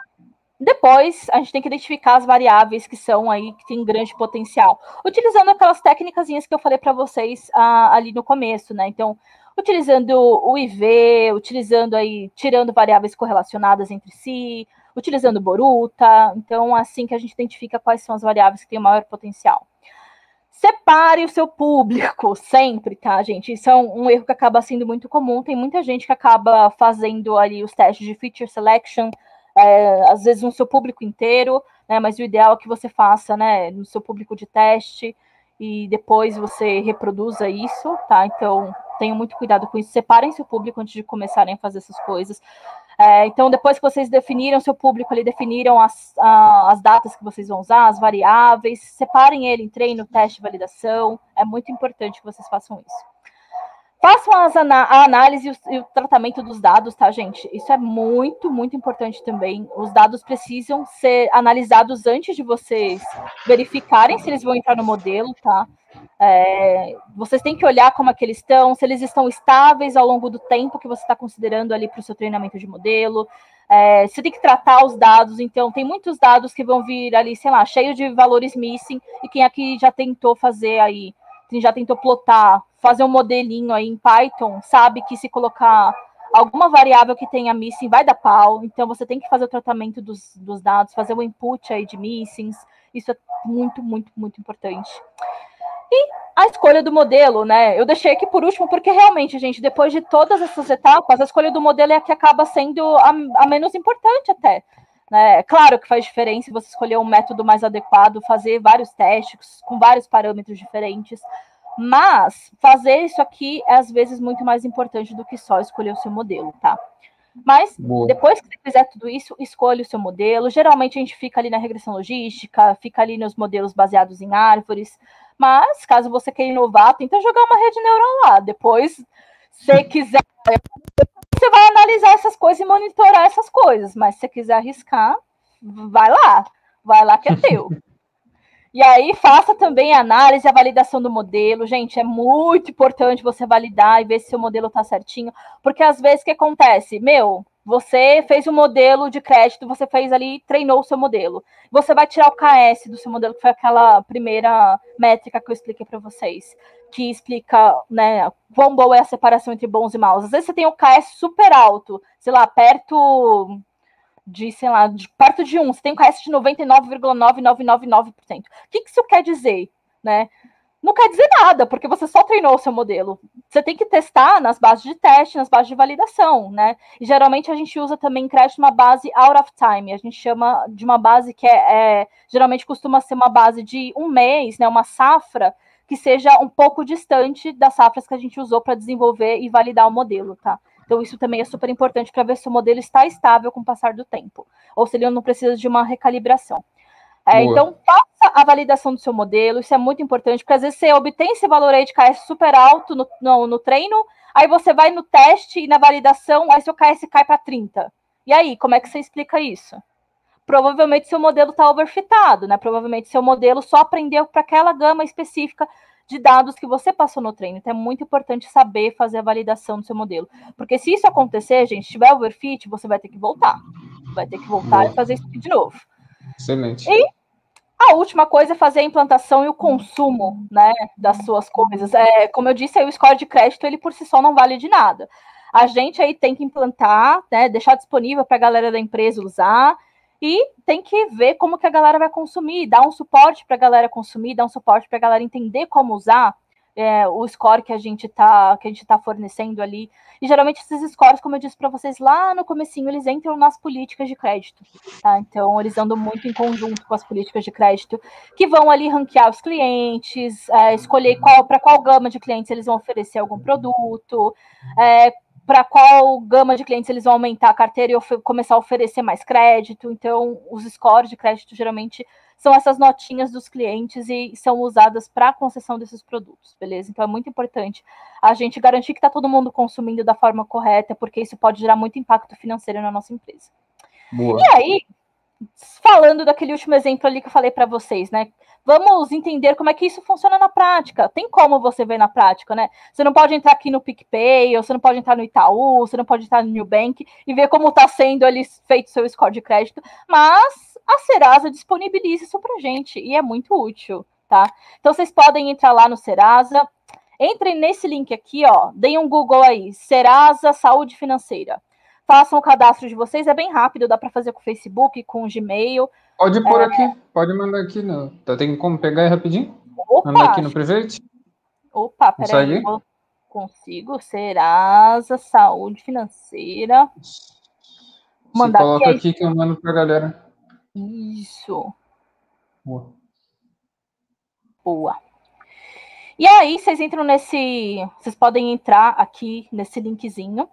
Depois, a gente tem que identificar as variáveis que são aí, que tem grande potencial. Utilizando aquelas técnicas que eu falei para vocês ah, ali no começo, né? Então, utilizando o I V, utilizando aí, tirando variáveis correlacionadas entre si, utilizando Boruta. Então, assim que a gente identifica quais são as variáveis que têm o maior potencial. Separe o seu público sempre, tá, gente? Isso é um, um erro que acaba sendo muito comum. Tem muita gente que acaba fazendo ali os testes de feature selection, é, às vezes no seu público inteiro, né? Mas o ideal é que você faça, né, no seu público de teste e depois você reproduza isso, tá? Então, tenham muito cuidado com isso. Separem seu público antes de começarem a fazer essas coisas. É, então, depois que vocês definiram seu público ali, definiram as, a, as datas que vocês vão usar, as variáveis, separem ele em treino, teste, validação. É muito importante que vocês façam isso. Façam as ana a análise e o, e o tratamento dos dados, tá, gente? Isso é muito, muito importante também. Os dados precisam ser analisados antes de vocês verificarem se eles vão entrar no modelo, tá? É, vocês têm que olhar como é que eles estão, se eles estão estáveis ao longo do tempo que você está considerando ali para o seu treinamento de modelo. É, você tem que tratar os dados, então tem muitos dados que vão vir ali, sei lá, cheio de valores missing, e quem aqui já tentou fazer aí, quem já tentou plotar, fazer um modelinho aí em Python, sabe que se colocar alguma variável que tenha missing vai dar pau, então você tem que fazer o tratamento dos, dos dados, fazer o input aí de missings, isso é muito, muito, muito importante. E a escolha do modelo, né? Eu deixei aqui por último, porque realmente, gente, depois de todas essas etapas, a escolha do modelo é a que acaba sendo a, a menos importante até. Né? Claro que faz diferença você escolher um método mais adequado, fazer vários testes com vários parâmetros diferentes, mas fazer isso aqui é às vezes muito mais importante do que só escolher o seu modelo, tá? Mas, Boa. Depois que você fizer tudo isso, escolha o seu modelo. Geralmente a gente fica ali na regressão logística, fica ali nos modelos baseados em árvores. Mas, caso você queira inovar, tenta jogar uma rede neural lá. Depois, se você quiser, você vai analisar essas coisas e monitorar essas coisas. Mas se você quiser arriscar, vai lá. Vai lá que é teu. E aí, faça também a análise e a validação do modelo. Gente, é muito importante você validar e ver se seu modelo está certinho. Porque, às vezes, o que acontece? Meu, você fez um modelo de crédito, você fez ali, treinou o seu modelo. Você vai tirar o K S do seu modelo, que foi aquela primeira métrica que eu expliquei para vocês, que explica, né, quão boa é a separação entre bons e maus. Às vezes, você tem o K S super alto, sei lá, perto... de, sei lá, de, perto de um, você tem um K S de noventa e nove vírgula nove nove nove nove por cento. O que, que isso quer dizer? Né? Não quer dizer nada, porque você só treinou o seu modelo. Você tem que testar nas bases de teste, nas bases de validação, né? E geralmente a gente usa também crédito uma base out of time. A gente chama de uma base que é, é geralmente costuma ser uma base de um mês, né? Uma safra que seja um pouco distante das safras que a gente usou para desenvolver e validar o modelo, tá? Então, isso também é super importante para ver se o modelo está estável com o passar do tempo, ou se ele não precisa de uma recalibração. É, então, faça a validação do seu modelo, isso é muito importante, porque às vezes você obtém esse valor aí de K S super alto no, no, no treino, aí você vai no teste e na validação, aí seu K S cai para trinta. E aí, como é que você explica isso? Provavelmente seu modelo está overfitado, né? Provavelmente seu modelo só aprendeu para aquela gama específica de dados que você passou no treino. Então, é muito importante saber fazer a validação do seu modelo. Porque se isso acontecer, gente, tiver overfit, você vai ter que voltar. Vai ter que voltar Boa. E fazer isso de novo. Excelente. E a última coisa é fazer a implantação e o consumo, né, das suas coisas. É, como eu disse, aí, o score de crédito, ele por si só não vale de nada. A gente aí tem que implantar, né, deixar disponível para a galera da empresa usar, e tem que ver como que a galera vai consumir, dar um suporte para a galera consumir, dar um suporte para a galera entender como usar é, o score que a gente está que a gente tá fornecendo ali. E geralmente esses scores, como eu disse para vocês lá no comecinho, eles entram nas políticas de crédito, tá? Então eles andam muito em conjunto com as políticas de crédito, que vão ali ranquear os clientes, é, escolher qual, para qual gama de clientes eles vão oferecer algum produto, é, para qual gama de clientes eles vão aumentar a carteira e começar a oferecer mais crédito. Então, os scores de crédito geralmente são essas notinhas dos clientes e são usadas para a concessão desses produtos, beleza? Então, é muito importante a gente garantir que está todo mundo consumindo da forma correta, porque isso pode gerar muito impacto financeiro na nossa empresa. Boa. E aí, falando daquele último exemplo ali que eu falei para vocês, né? Vamos entender como é que isso funciona na prática. Tem como você ver na prática, né? Você não pode entrar aqui no PicPay, ou você não pode entrar no Itaú, você não pode entrar no Nubank e ver como está sendo ali feito seu score de crédito, mas a Serasa disponibiliza isso para gente e é muito útil, tá? Então vocês podem entrar lá no Serasa, entrem nesse link aqui, ó, deem um Google aí, Serasa Saúde Financeira. Façam o cadastro de vocês, é bem rápido, dá para fazer com o Facebook, com o Gmail. Pode pôr é... aqui, pode mandar aqui. No... Tem como pegar aí rapidinho? Opa! Mandar aqui no private? Opa, peraí, eu vou... consigo. Serasa Saúde Financeira. Você mandar coloca aqui, aqui que eu mando pra galera. Isso. Boa. Boa. E aí, vocês entram nesse... Vocês podem entrar aqui nesse linkzinho.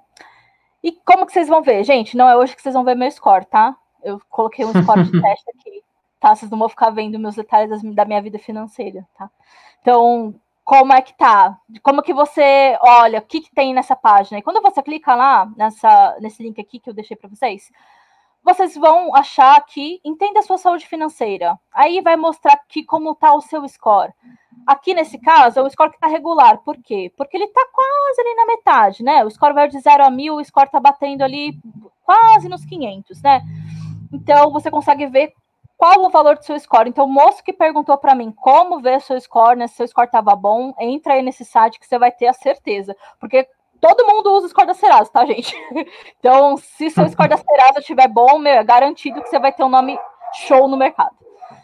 E como que vocês vão ver? Gente, não é hoje que vocês vão ver meu score, tá? Eu coloquei um score de teste aqui, tá? Vocês não vão ficar vendo meus detalhes da minha vida financeira, tá? Então, como é que tá? Como que você olha, o que, que tem nessa página? E quando você clica lá, nessa, nesse link aqui que eu deixei para vocês, vocês vão achar aqui, entenda a sua saúde financeira. Aí vai mostrar aqui como tá o seu score. Aqui, nesse caso, é o score que está regular. Por quê? Porque ele está quase ali na metade, né? O score vai de zero a mil, o score está batendo ali quase nos quinhentos, né? Então, você consegue ver qual o valor do seu score. Então, o moço que perguntou para mim como ver seu score, né? Se seu score estava bom, entra aí nesse site que você vai ter a certeza. Porque todo mundo usa o score da Serasa, tá, gente? Então, se seu score da Serasa estiver bom, meu, é garantido que você vai ter um nome show no mercado.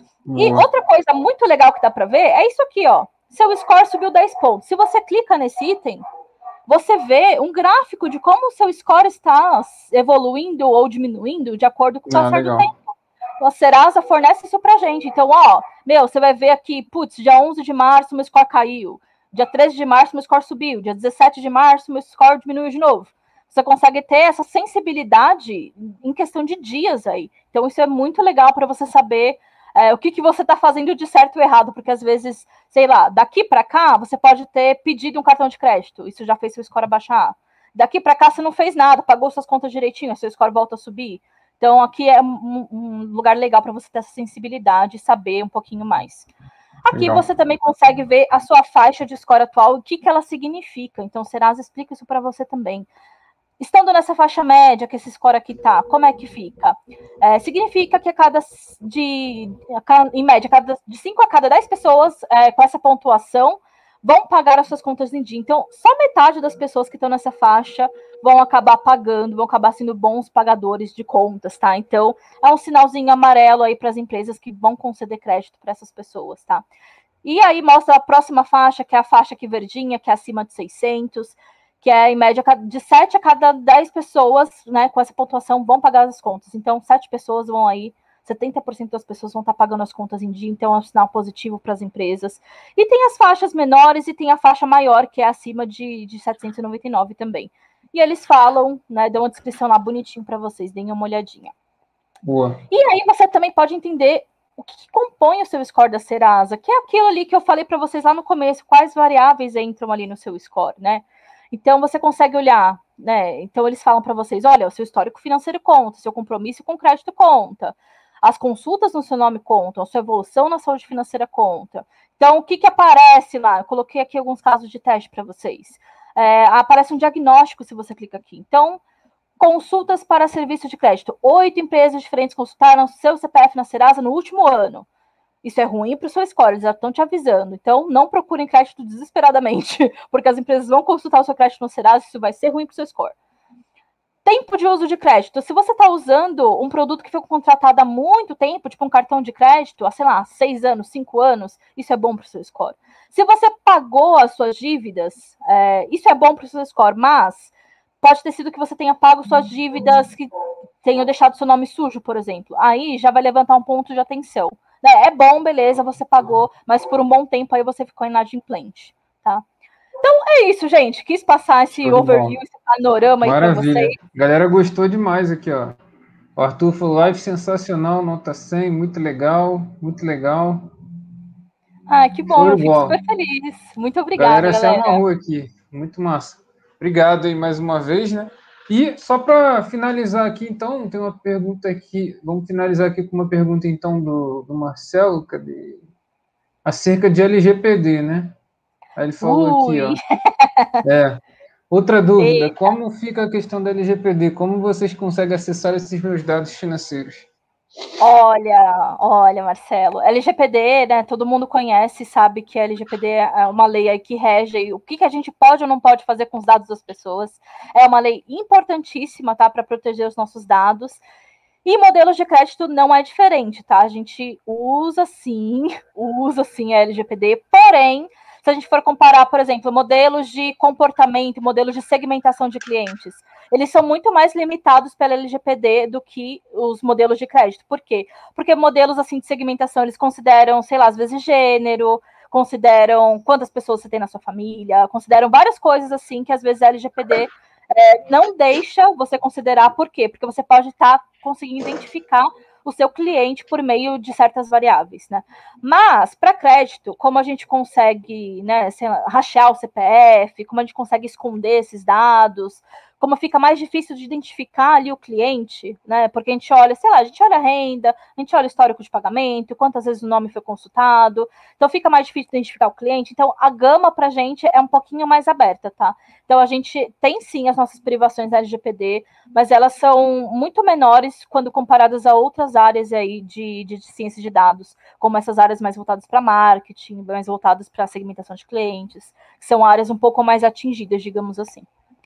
E outra coisa muito legal que dá para ver é isso aqui, ó. Seu score subiu dez pontos. Se você clica nesse item, você vê um gráfico de como o seu score está evoluindo ou diminuindo de acordo com o passar do tempo. A Serasa fornece isso pra gente. Então, ó, meu, você vai ver aqui, putz, dia onze de março meu score caiu. Dia treze de março meu score subiu. Dia dezessete de março meu score diminuiu de novo. Você consegue ter essa sensibilidade em questão de dias aí. Então, isso é muito legal para você saber É, o que, que você está fazendo de certo ou errado, porque às vezes, sei lá, daqui para cá, você pode ter pedido um cartão de crédito, isso já fez seu score abaixar. Daqui para cá, você não fez nada, pagou suas contas direitinho, seu score volta a subir. Então, aqui é um, um lugar legal para você ter essa sensibilidade e saber um pouquinho mais. Aqui legal. Você também consegue ver a sua faixa de score atual, o que, que ela significa. Então, o Serasa explica isso para você também. Estando nessa faixa média que esse score aqui tá, como é que fica? É, significa que a cada de, a, em média, cada, de cinco a cada dez pessoas é, com essa pontuação vão pagar as suas contas em dia. Então, só metade das pessoas que estão nessa faixa vão acabar pagando, vão acabar sendo bons pagadores de contas, tá? Então, é um sinalzinho amarelo aí para as empresas que vão conceder crédito para essas pessoas, tá? E aí mostra a próxima faixa, que é a faixa aqui verdinha, que é acima de seiscentos, que é, em média, de sete a cada dez pessoas, né, com essa pontuação, vão pagar as contas. Então, sete pessoas vão aí, setenta por cento das pessoas vão estar pagando as contas em dia, então é um sinal positivo para as empresas. E tem as faixas menores e tem a faixa maior, que é acima de, de setecentos e noventa e nove também. E eles falam, né, dão uma descrição lá bonitinho para vocês, deem uma olhadinha. Boa. E aí você também pode entender o que, que compõe o seu score da Serasa, que é aquilo ali que eu falei para vocês lá no começo, quais variáveis entram ali no seu score, né? Então, você consegue olhar, né? Então, eles falam para vocês, olha, o seu histórico financeiro conta, seu compromisso com crédito conta, as consultas no seu nome contam, a sua evolução na saúde financeira conta. Então, o que, que aparece lá? Eu coloquei aqui alguns casos de teste para vocês. É, aparece um diagnóstico se você clica aqui. Então, consultas para serviço de crédito. Oito empresas diferentes consultaram seu C P F na Serasa no último ano. Isso é ruim para o seu score, eles já estão te avisando. Então, não procurem crédito desesperadamente, porque as empresas vão consultar o seu crédito no Serasa, isso vai ser ruim para o seu score. Tempo de uso de crédito. Se você está usando um produto que foi contratado há muito tempo, tipo um cartão de crédito, há, sei lá, seis anos, cinco anos, isso é bom para o seu score. Se você pagou as suas dívidas, é, isso é bom para o seu score, mas pode ter sido que você tenha pago suas dívidas que tenham deixado seu nome sujo, por exemplo. Aí já vai levantar um ponto de atenção. É bom, beleza, você pagou, mas por um bom tempo aí você ficou inadimplente, tá? Então é isso, gente. Quis passar esse overview, esse panorama aí para vocês. A galera gostou demais aqui, ó. O Arthur falou, live sensacional, nota cem, muito legal, muito legal. Ah, que bom, eu fico super feliz. Muito obrigada, galera. A galera se amarrou aqui, muito massa. Obrigado aí mais uma vez, né? E só para finalizar aqui, então, tem uma pergunta aqui. Vamos finalizar aqui com uma pergunta, então, do, do Marcelo, cadê? Acerca de L G P D, né? Aí ele falou aqui, Ui! ó. É. Outra dúvida, Eita. como fica a questão da L G P D? Como vocês conseguem acessar esses meus dados financeiros? Olha, olha, Marcelo, L G P D, né? Todo mundo conhece, sabe que a L G P D é uma lei aí que rege o que, que a gente pode ou não pode fazer com os dados das pessoas. É uma lei importantíssima, tá? Para proteger os nossos dados. E modelos de crédito não é diferente, tá? A gente usa sim, usa sim a L G P D, porém, se a gente for comparar, por exemplo, modelos de comportamento, modelos de segmentação de clientes, eles são muito mais limitados pela L G P D do que os modelos de crédito. Por quê? Porque modelos assim de segmentação, eles consideram, sei lá, às vezes gênero, consideram quantas pessoas você tem na sua família, consideram várias coisas assim que às vezes a L G P D é, não deixa você considerar. Por quê? Porque você pode estar tá conseguindo identificar o seu cliente por meio de certas variáveis, né? Mas, para crédito, como a gente consegue, né, lá, rachar o C P F, como a gente consegue esconder esses dados, como fica mais difícil de identificar ali o cliente, né? Porque a gente olha, sei lá, a gente olha a renda, a gente olha o histórico de pagamento, quantas vezes o nome foi consultado, então fica mais difícil identificar o cliente. Então, a gama para a gente é um pouquinho mais aberta, tá? Então, a gente tem sim as nossas privações L G P D, mas elas são muito menores quando comparadas a outras áreas aí de, de, de ciência de dados, como essas áreas mais voltadas para marketing, mais voltadas para segmentação de clientes, que são áreas um pouco mais atingidas, digamos assim.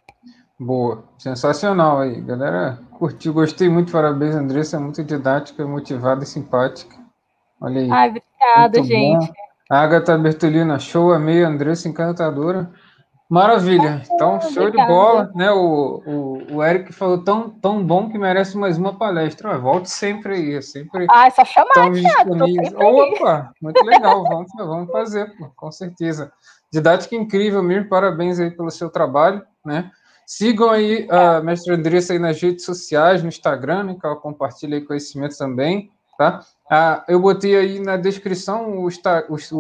Boa, sensacional aí, galera. Curtiu, gostei muito, parabéns, Andressa, é muito didática, motivada e simpática. Olha aí, Ai, obrigada, muito gente. bom. Agatha Bertolina, show, amei, Andressa, encantadora. Maravilha, então Ah, show de obrigada. bola, né? O, o, o Eric falou tão, tão bom que merece mais uma palestra. Volte sempre aí, é sempre Ah, é só chamar, estamos Thiago, tô disponíveis. sempre aí. Opa, muito legal, vamos, vamos fazer, pô, com certeza. Didática incrível mesmo, parabéns aí pelo seu trabalho, né? Sigam aí a mestra Andressa aí nas redes sociais, no Instagram, né, que ela compartilha aí conhecimento também, tá? Ah, eu botei aí na descrição o, o,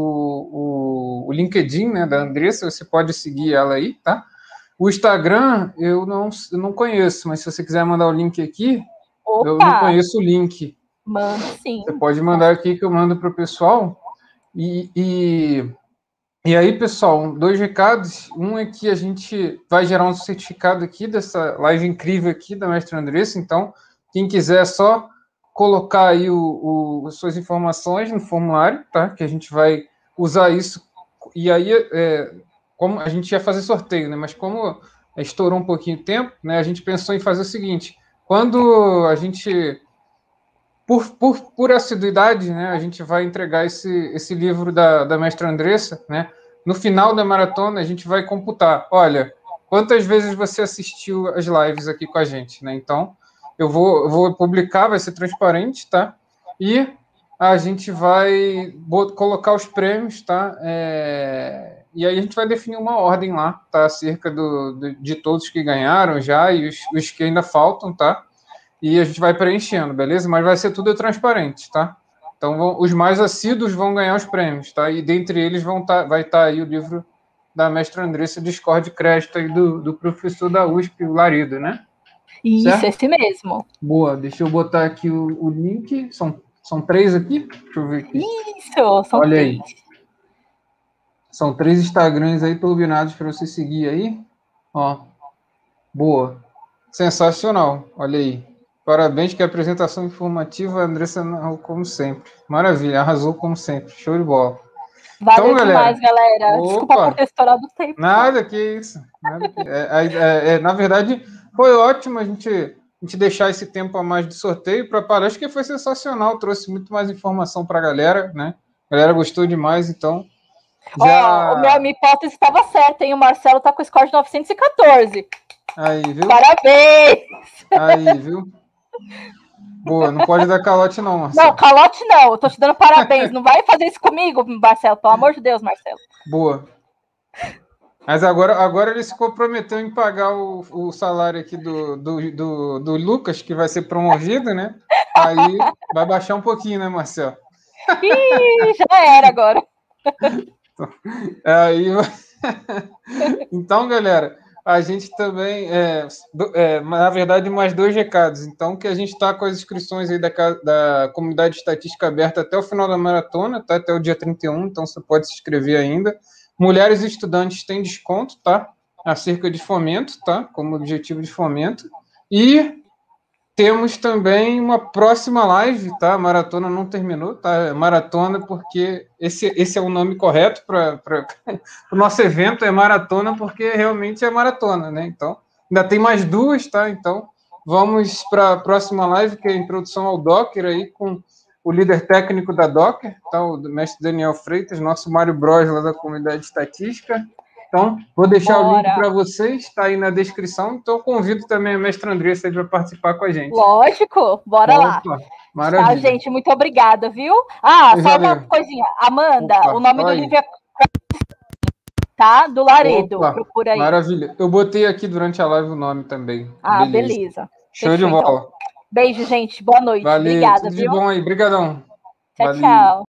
o, o LinkedIn, né, da Andressa, você pode seguir ela aí, tá? O Instagram eu não, eu não conheço, mas se você quiser mandar o link aqui, eu não Opa, conheço o link. mando sim. Você pode mandar aqui que eu mando para o pessoal. E, e, e aí, pessoal, dois recados. Um é que a gente vai gerar um certificado aqui dessa live incrível aqui da Mestre Andressa. Então, quem quiser é só colocar aí o, o, as suas informações no formulário, tá? Que a gente vai usar isso. E aí, é, como a gente ia fazer sorteio, né? Mas como estourou um pouquinho o tempo, né? A gente pensou em fazer o seguinte: quando a gente por, por, por assiduidade, né, a gente vai entregar esse, esse livro da, da mestra Andressa, né? No final da maratona, a gente vai computar, olha, quantas vezes você assistiu as lives aqui com a gente, né? Então, eu vou, eu vou publicar, vai ser transparente, tá? E a gente vai colocar os prêmios, tá? É... E aí a gente vai definir uma ordem lá, tá? Acerca do, do, de todos que ganharam já e os, os que ainda faltam, tá? E a gente vai preenchendo, beleza? Mas vai ser tudo transparente, tá? Então, vão, os mais assíduos vão ganhar os prêmios, tá? E dentre eles vão tá, vai estar tá aí o livro da mestra Andressa, Discord Crédito, aí do, do professor da U S P, o Larido, né? Isso, certo? esse mesmo. Boa, deixa eu botar aqui o, o link. São, são três aqui? Deixa eu ver aqui. Isso, são Olha três. Aí. São três Instagrams aí turbinados para você seguir aí. Ó, boa. Sensacional, olha aí. Parabéns, que a apresentação informativa, a Andressa, como sempre. Maravilha, arrasou como sempre. Show de bola. Valeu então, demais, galera. galera. Desculpa Opa, por ter estourado o tempo. Nada, que isso. Nada que... É, é, é, na verdade, foi ótimo a gente, a gente deixar esse tempo a mais de sorteio para a palestra, que foi sensacional. Trouxe muito mais informação para a galera, né? A galera gostou demais, então. Já... Ó, a minha hipótese estava certa, hein? O Marcelo tá com o score de novecentos e quatorze. Aí, viu? Parabéns! Aí, viu? Boa, não pode dar calote, não, Marcelo. Não, calote não. Eu tô te dando parabéns. Não vai fazer isso comigo, Marcelo. Pelo amor de Deus, Marcelo. Boa. Mas agora, agora ele se comprometeu em pagar o, o salário aqui do, do, do, do Lucas, que vai ser promovido, né? Aí vai baixar um pouquinho, né, Marcelo? Ih, já era agora. Aí... Então, galera, a gente também, é, é, na verdade, mais dois recados. Então, que a gente está com as inscrições aí da, da comunidade estatística aberta até o final da maratona, tá? Até o dia trinta e um, então você pode se inscrever ainda. Mulheres e estudantes têm desconto, tá? Acerca de fomento, tá? Como objetivo de fomento. E temos também uma próxima live, tá? A maratona não terminou, tá? Maratona porque esse, esse é o nome correto para o nosso evento, é maratona porque realmente é maratona, né? Então, ainda tem mais duas, tá? Então, vamos para a próxima live, que é a introdução ao Docker aí com o líder técnico da Docker, tá? O mestre Daniel Freitas, nosso Mário Bros lá da comunidade estatística. Então, vou deixar Bora. o link para vocês, está aí na descrição. Então, convido também a mestra Andressa para participar com a gente. Lógico, bora Opa, lá. Maravilha. Tá, gente, muito obrigada, viu? Ah, só Valeu. uma coisinha. Amanda, Opa, o nome do aí. livro é tá? Do Laredo. Opa, procura aí. Maravilha. Eu botei aqui durante a live o nome também. Ah, beleza. beleza. Show Fechou, de bola. Então. Beijo, gente. Boa noite. Valeu. Obrigada, Tudo viu? de bom aí. Obrigadão. Tchau, Valeu. tchau.